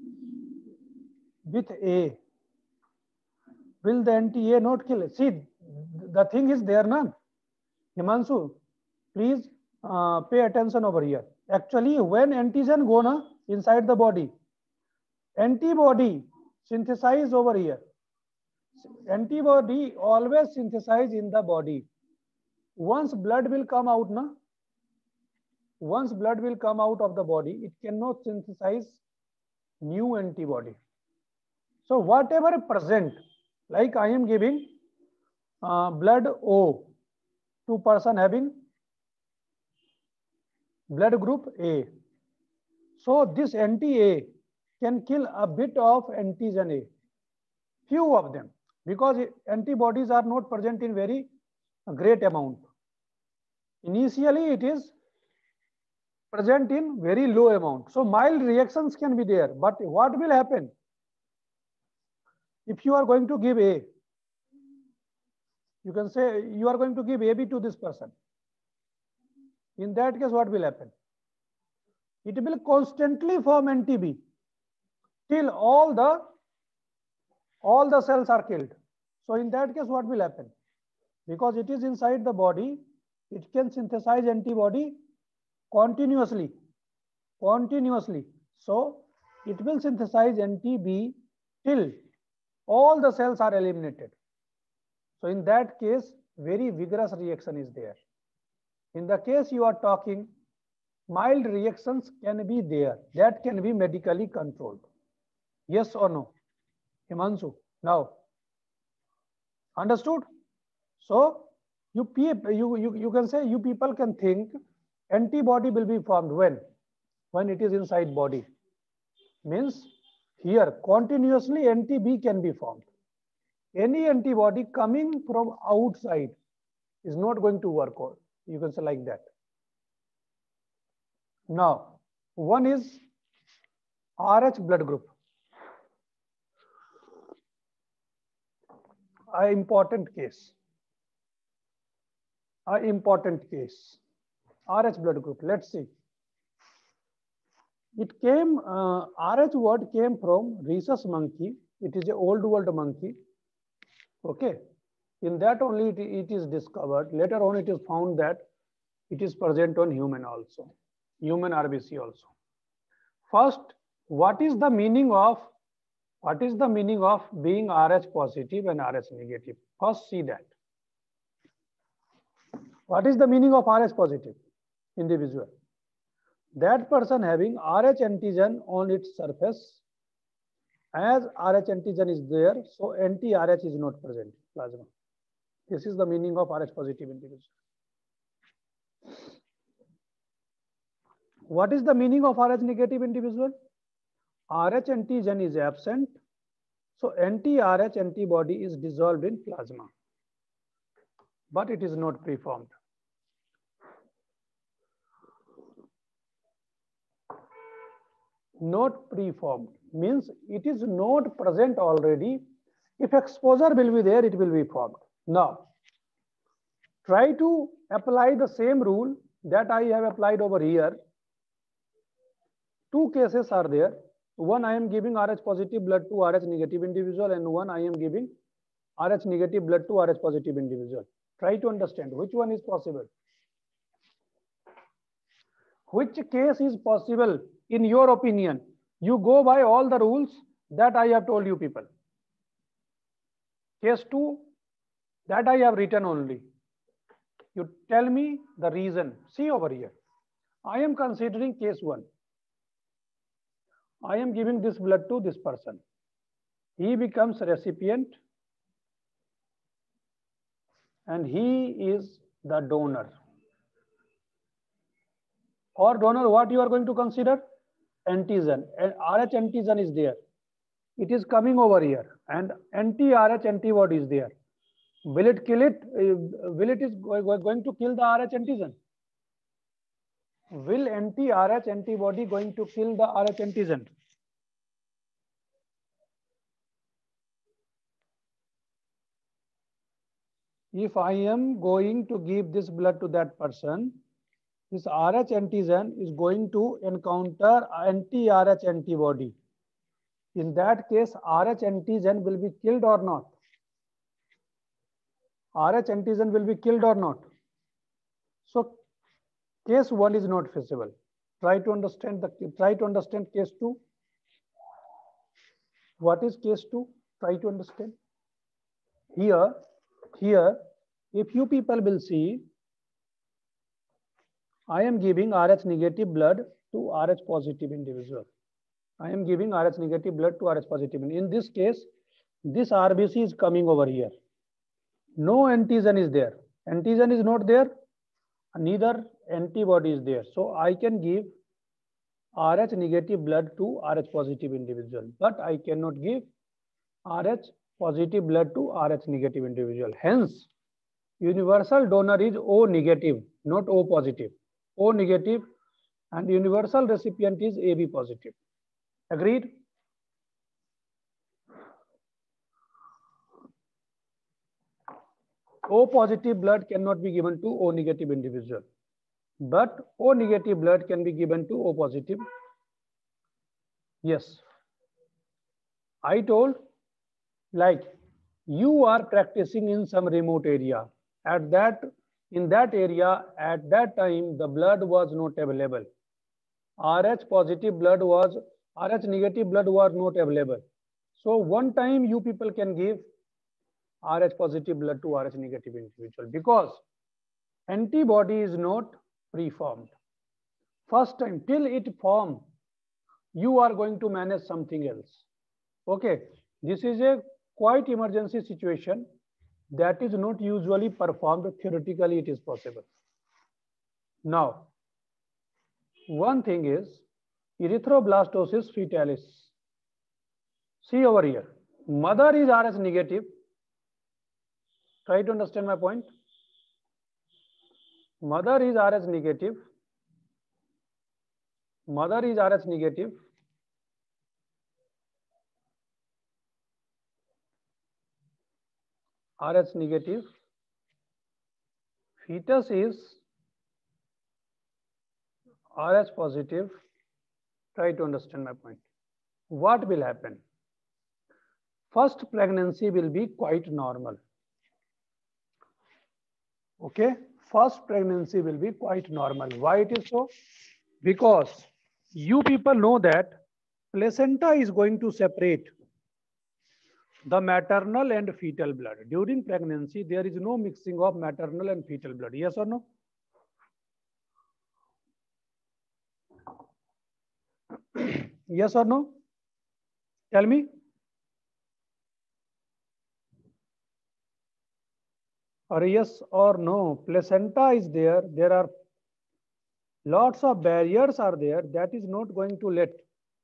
with A, will the anti-A not kill? See, the thing is there, na? Himanshu, please pay attention over here. Actually, when antigen go na inside the body, antibody synthesize over here. Antibody always synthesize in the body. Once blood will come out, na? Once blood will come out of the body, it cannot synthesize new antibody. So whatever present, like I am giving blood O to person having blood group A. So this anti-A can kill a bit of antigen A, few of them, because antibodies are not present in very great amount. Initially, it is present in very low amount. So mild reactions can be there, but what will happen if you are going to give A? You can say you are going to give AB to this person. In that case, what will happen? It will constantly form anti-B till all the cells are killed. So in that case, what will happen? Because it is inside the body, it can synthesize antibody continuously. So it will synthesize anti-B till all the cells are eliminated. So in that case, very vigorous reaction is there. In the case you are talking, mild reactions can be there. That can be medically controlled. Yes or no? Himanshu, now. Understood? So you can say, you people can think antibody will be formed when it is inside body. Means here continuously anti-B can be formed. Any antibody coming from outside is not going to work out. You can say like that. Now, one is RH blood group. An important case. RH blood group. Let's see. It came, RH word came from rhesus monkey. It is an old world monkey. Okay. In that only it is discovered. Later on, it is found that it is present on human also, human RBC also. First, what is the meaning of being RH positive and RH negative? First, see that. What is the meaning of RH positive individual? That person having RH antigen on its surface. As RH antigen is there, so anti-RH is not present in plasma. This is the meaning of RH positive individual. What is the meaning of RH negative individual? RH antigen is absent, so anti-RH antibody is dissolved in plasma, but it is not preformed. Not preformed means it is not present already. If exposure will be there, it will be formed. Now, try to apply the same rule that I have applied over here. Two cases are there. One, I am giving RH positive blood to RH negative individual, and one, I am giving RH negative blood to RH positive individual. Try to understand which one is possible. Which case is possible in your opinion? You go by all the rules that I have told you people. Case 2, that I have written only. You tell me the reason. See over here. I am considering case 1. I am giving this blood to this person. He becomes recipient and he is the donor. For donor, what you are going to consider? Antigen. And RH antigen is there. It is coming over here and anti-RH antibody is there. Will it kill it? Will it is going to kill the RH antigen? Will anti-RH antibody going to kill the RH antigen? If I am going to give this blood to that person, this Rh antigen is going to encounter anti-Rh antibody. In that case, Rh antigen will be killed or not? Rh antigen will be killed or not? So case 1 is not feasible. Try to understand case 2. What is case 2? Try to understand. Here, if you people will see, I am giving Rh negative blood to Rh positive individual. I am giving Rh negative blood to Rh positive. In this case, this RBC is coming over here. No antigen is there. Antigen is not there. Neither antibody is there. So I can give Rh negative blood to Rh positive individual, but I cannot give Rh positive blood to Rh negative individual. Hence, universal donor is O negative, not O positive. O negative, and universal recipient is AB positive. Agreed? O positive blood cannot be given to O negative individual, but O negative blood can be given to O positive. Yes. I told, like, you are practicing in some remote area. In that area, at that time, the blood was not available. Rh negative blood was not available. So one time you people can give Rh positive blood to Rh negative individual because antibody is not preformed. First time, till it form, you are going to manage something else. Okay, this is a quite emergency situation that is not usually performed. Theoretically, it is possible. Now, one thing is erythroblastosis fetalis. See over here, mother is Rh negative. Try to understand my point. Mother is Rh negative. Mother is Rh negative. Rh negative. Fetus is Rh positive. Try to understand my point. What will happen? First pregnancy will be quite normal. Okay, first pregnancy will be quite normal. Why it is so? Because you people know that placenta is going to separate the maternal and fetal blood. During pregnancy, there is no mixing of maternal and fetal blood. Yes or no? Yes or no? Tell me. Or yes or no? Placenta is there. There are lots of barriers are there. That is not going to let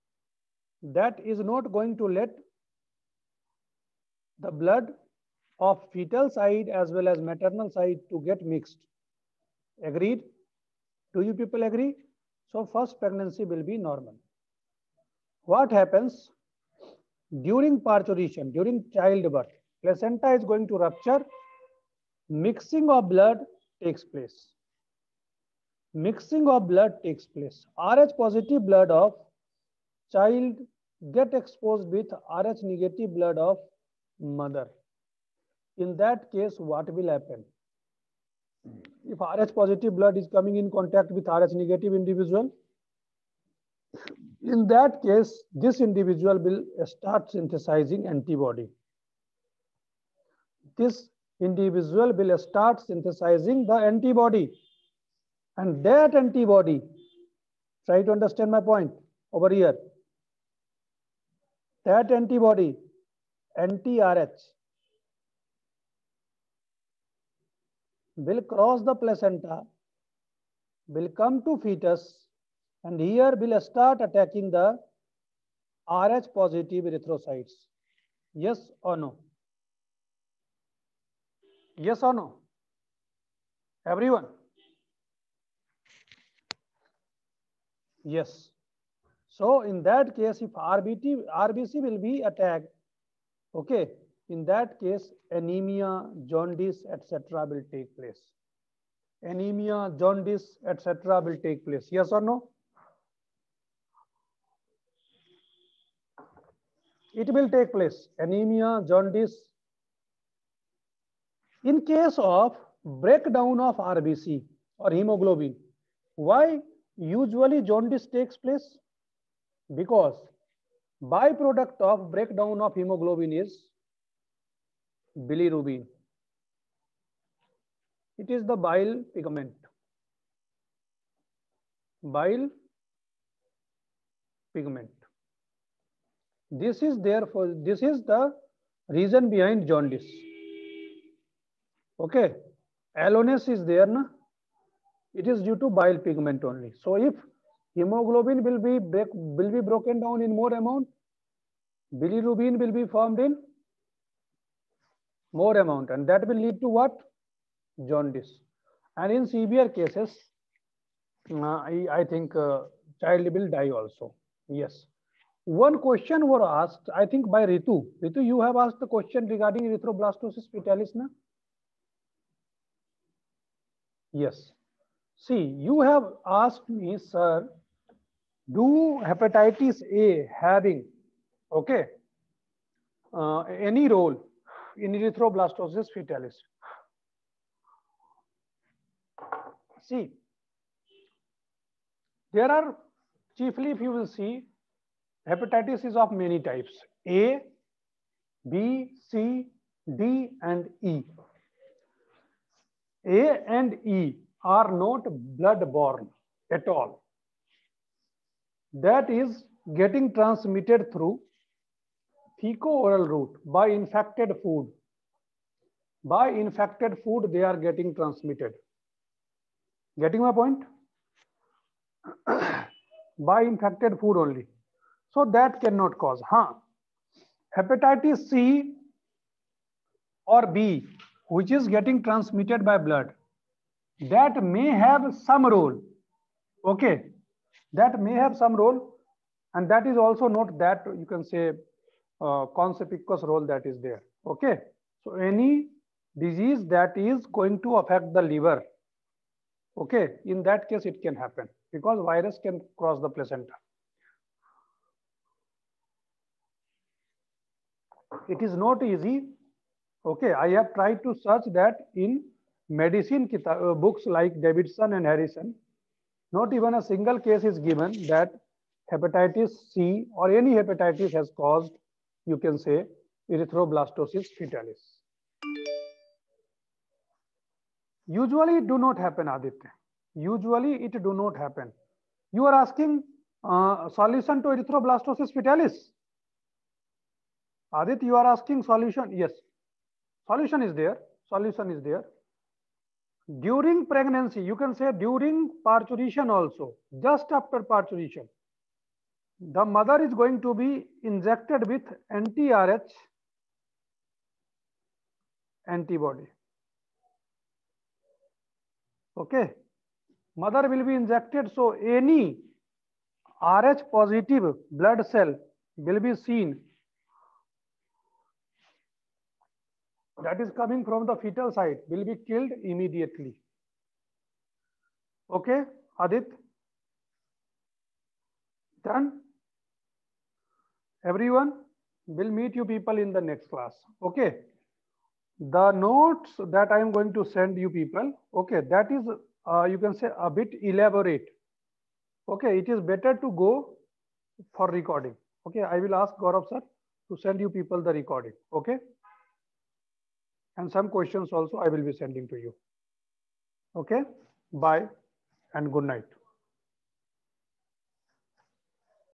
the blood of fetal side as well as maternal side to get mixed. Agreed? Do you people agree? So first pregnancy will be normal. What happens during parturition, during childbirth? Placenta is going to rupture. Mixing of blood takes place. Mixing of blood takes place. Rh positive blood of child get exposed with Rh negative blood of mother. In that case, what will happen? If Rh positive blood is coming in contact with Rh negative individual, in that case, this individual will start synthesizing antibody. This individual will start synthesizing the antibody. And that antibody, try to understand my point over here. That antibody, anti-Rh, will cross the placenta, will come to fetus, and here will start attacking the Rh positive erythrocytes. Yes or no? Yes or no? Everyone? Yes. So in that case, if RBC will be attacked, okay, in that case, anemia, jaundice, etc. will take place. anemia, jaundice, etc. will take place. Yes or no? It will take place. Anemia, jaundice. In case of breakdown of RBC or hemoglobin, why usually jaundice takes place? Because byproduct of breakdown of hemoglobin is bilirubin. It is the bile pigment. Bile pigment. This is the reason behind jaundice. Okay, allowness is there, na? It is due to bile pigment only. So if hemoglobin will be broken down in more amount, bilirubin will be formed in more amount, and that will lead to what? Jaundice. And in severe cases, I think child will die also. Yes. One question was asked, I think by Ritu. Ritu, you have asked the question regarding erythroblastosis fetalis, na? Yes. See, you have asked me, sir, do hepatitis A having, okay, any role in erythroblastosis fetalis? See, there are chiefly, if you will see, hepatitis is of many types: A, B, C, D, and E. A and E are not blood-borne at all. That is getting transmitted through fecal-oral route by infected food. By infected food, they are getting transmitted. Getting my point? By infected food only. So that cannot cause. Hepatitis C or B, which is getting transmitted by blood, that may have some role. Okay, that may have some role, and that is also not that you can say conspicuous role that is there. Okay, so any disease that is going to affect the liver, okay, in that case it can happen because virus can cross the placenta. It is not easy. Okay, I have tried to search that in medicine books like Davidson and Harrison. Not even a single case is given that hepatitis C or any hepatitis has caused, you can say, erythroblastosis fetalis. Usually it do not happen, Aditya. Usually it do not happen. You are asking solution to erythroblastosis fetalis. Aditya, you are asking solution. Yes, solution is there. Solution is there. During pregnancy, you can say during parturition also, just after parturition, the mother is going to be injected with anti-RH antibody. Okay, mother will be injected, so any RH positive blood cell will be seen that is coming from the fetal side will be killed immediately. Okay, Adit? Done? Everyone, will meet you people in the next class. Okay. The notes that I am going to send you people, okay, that is, you can say a bit elaborate. Okay, it is better to go for recording. Okay, I will ask Gaurav sir to send you people the recording. Okay. And some questions also I will be sending to you. Okay, bye and good night.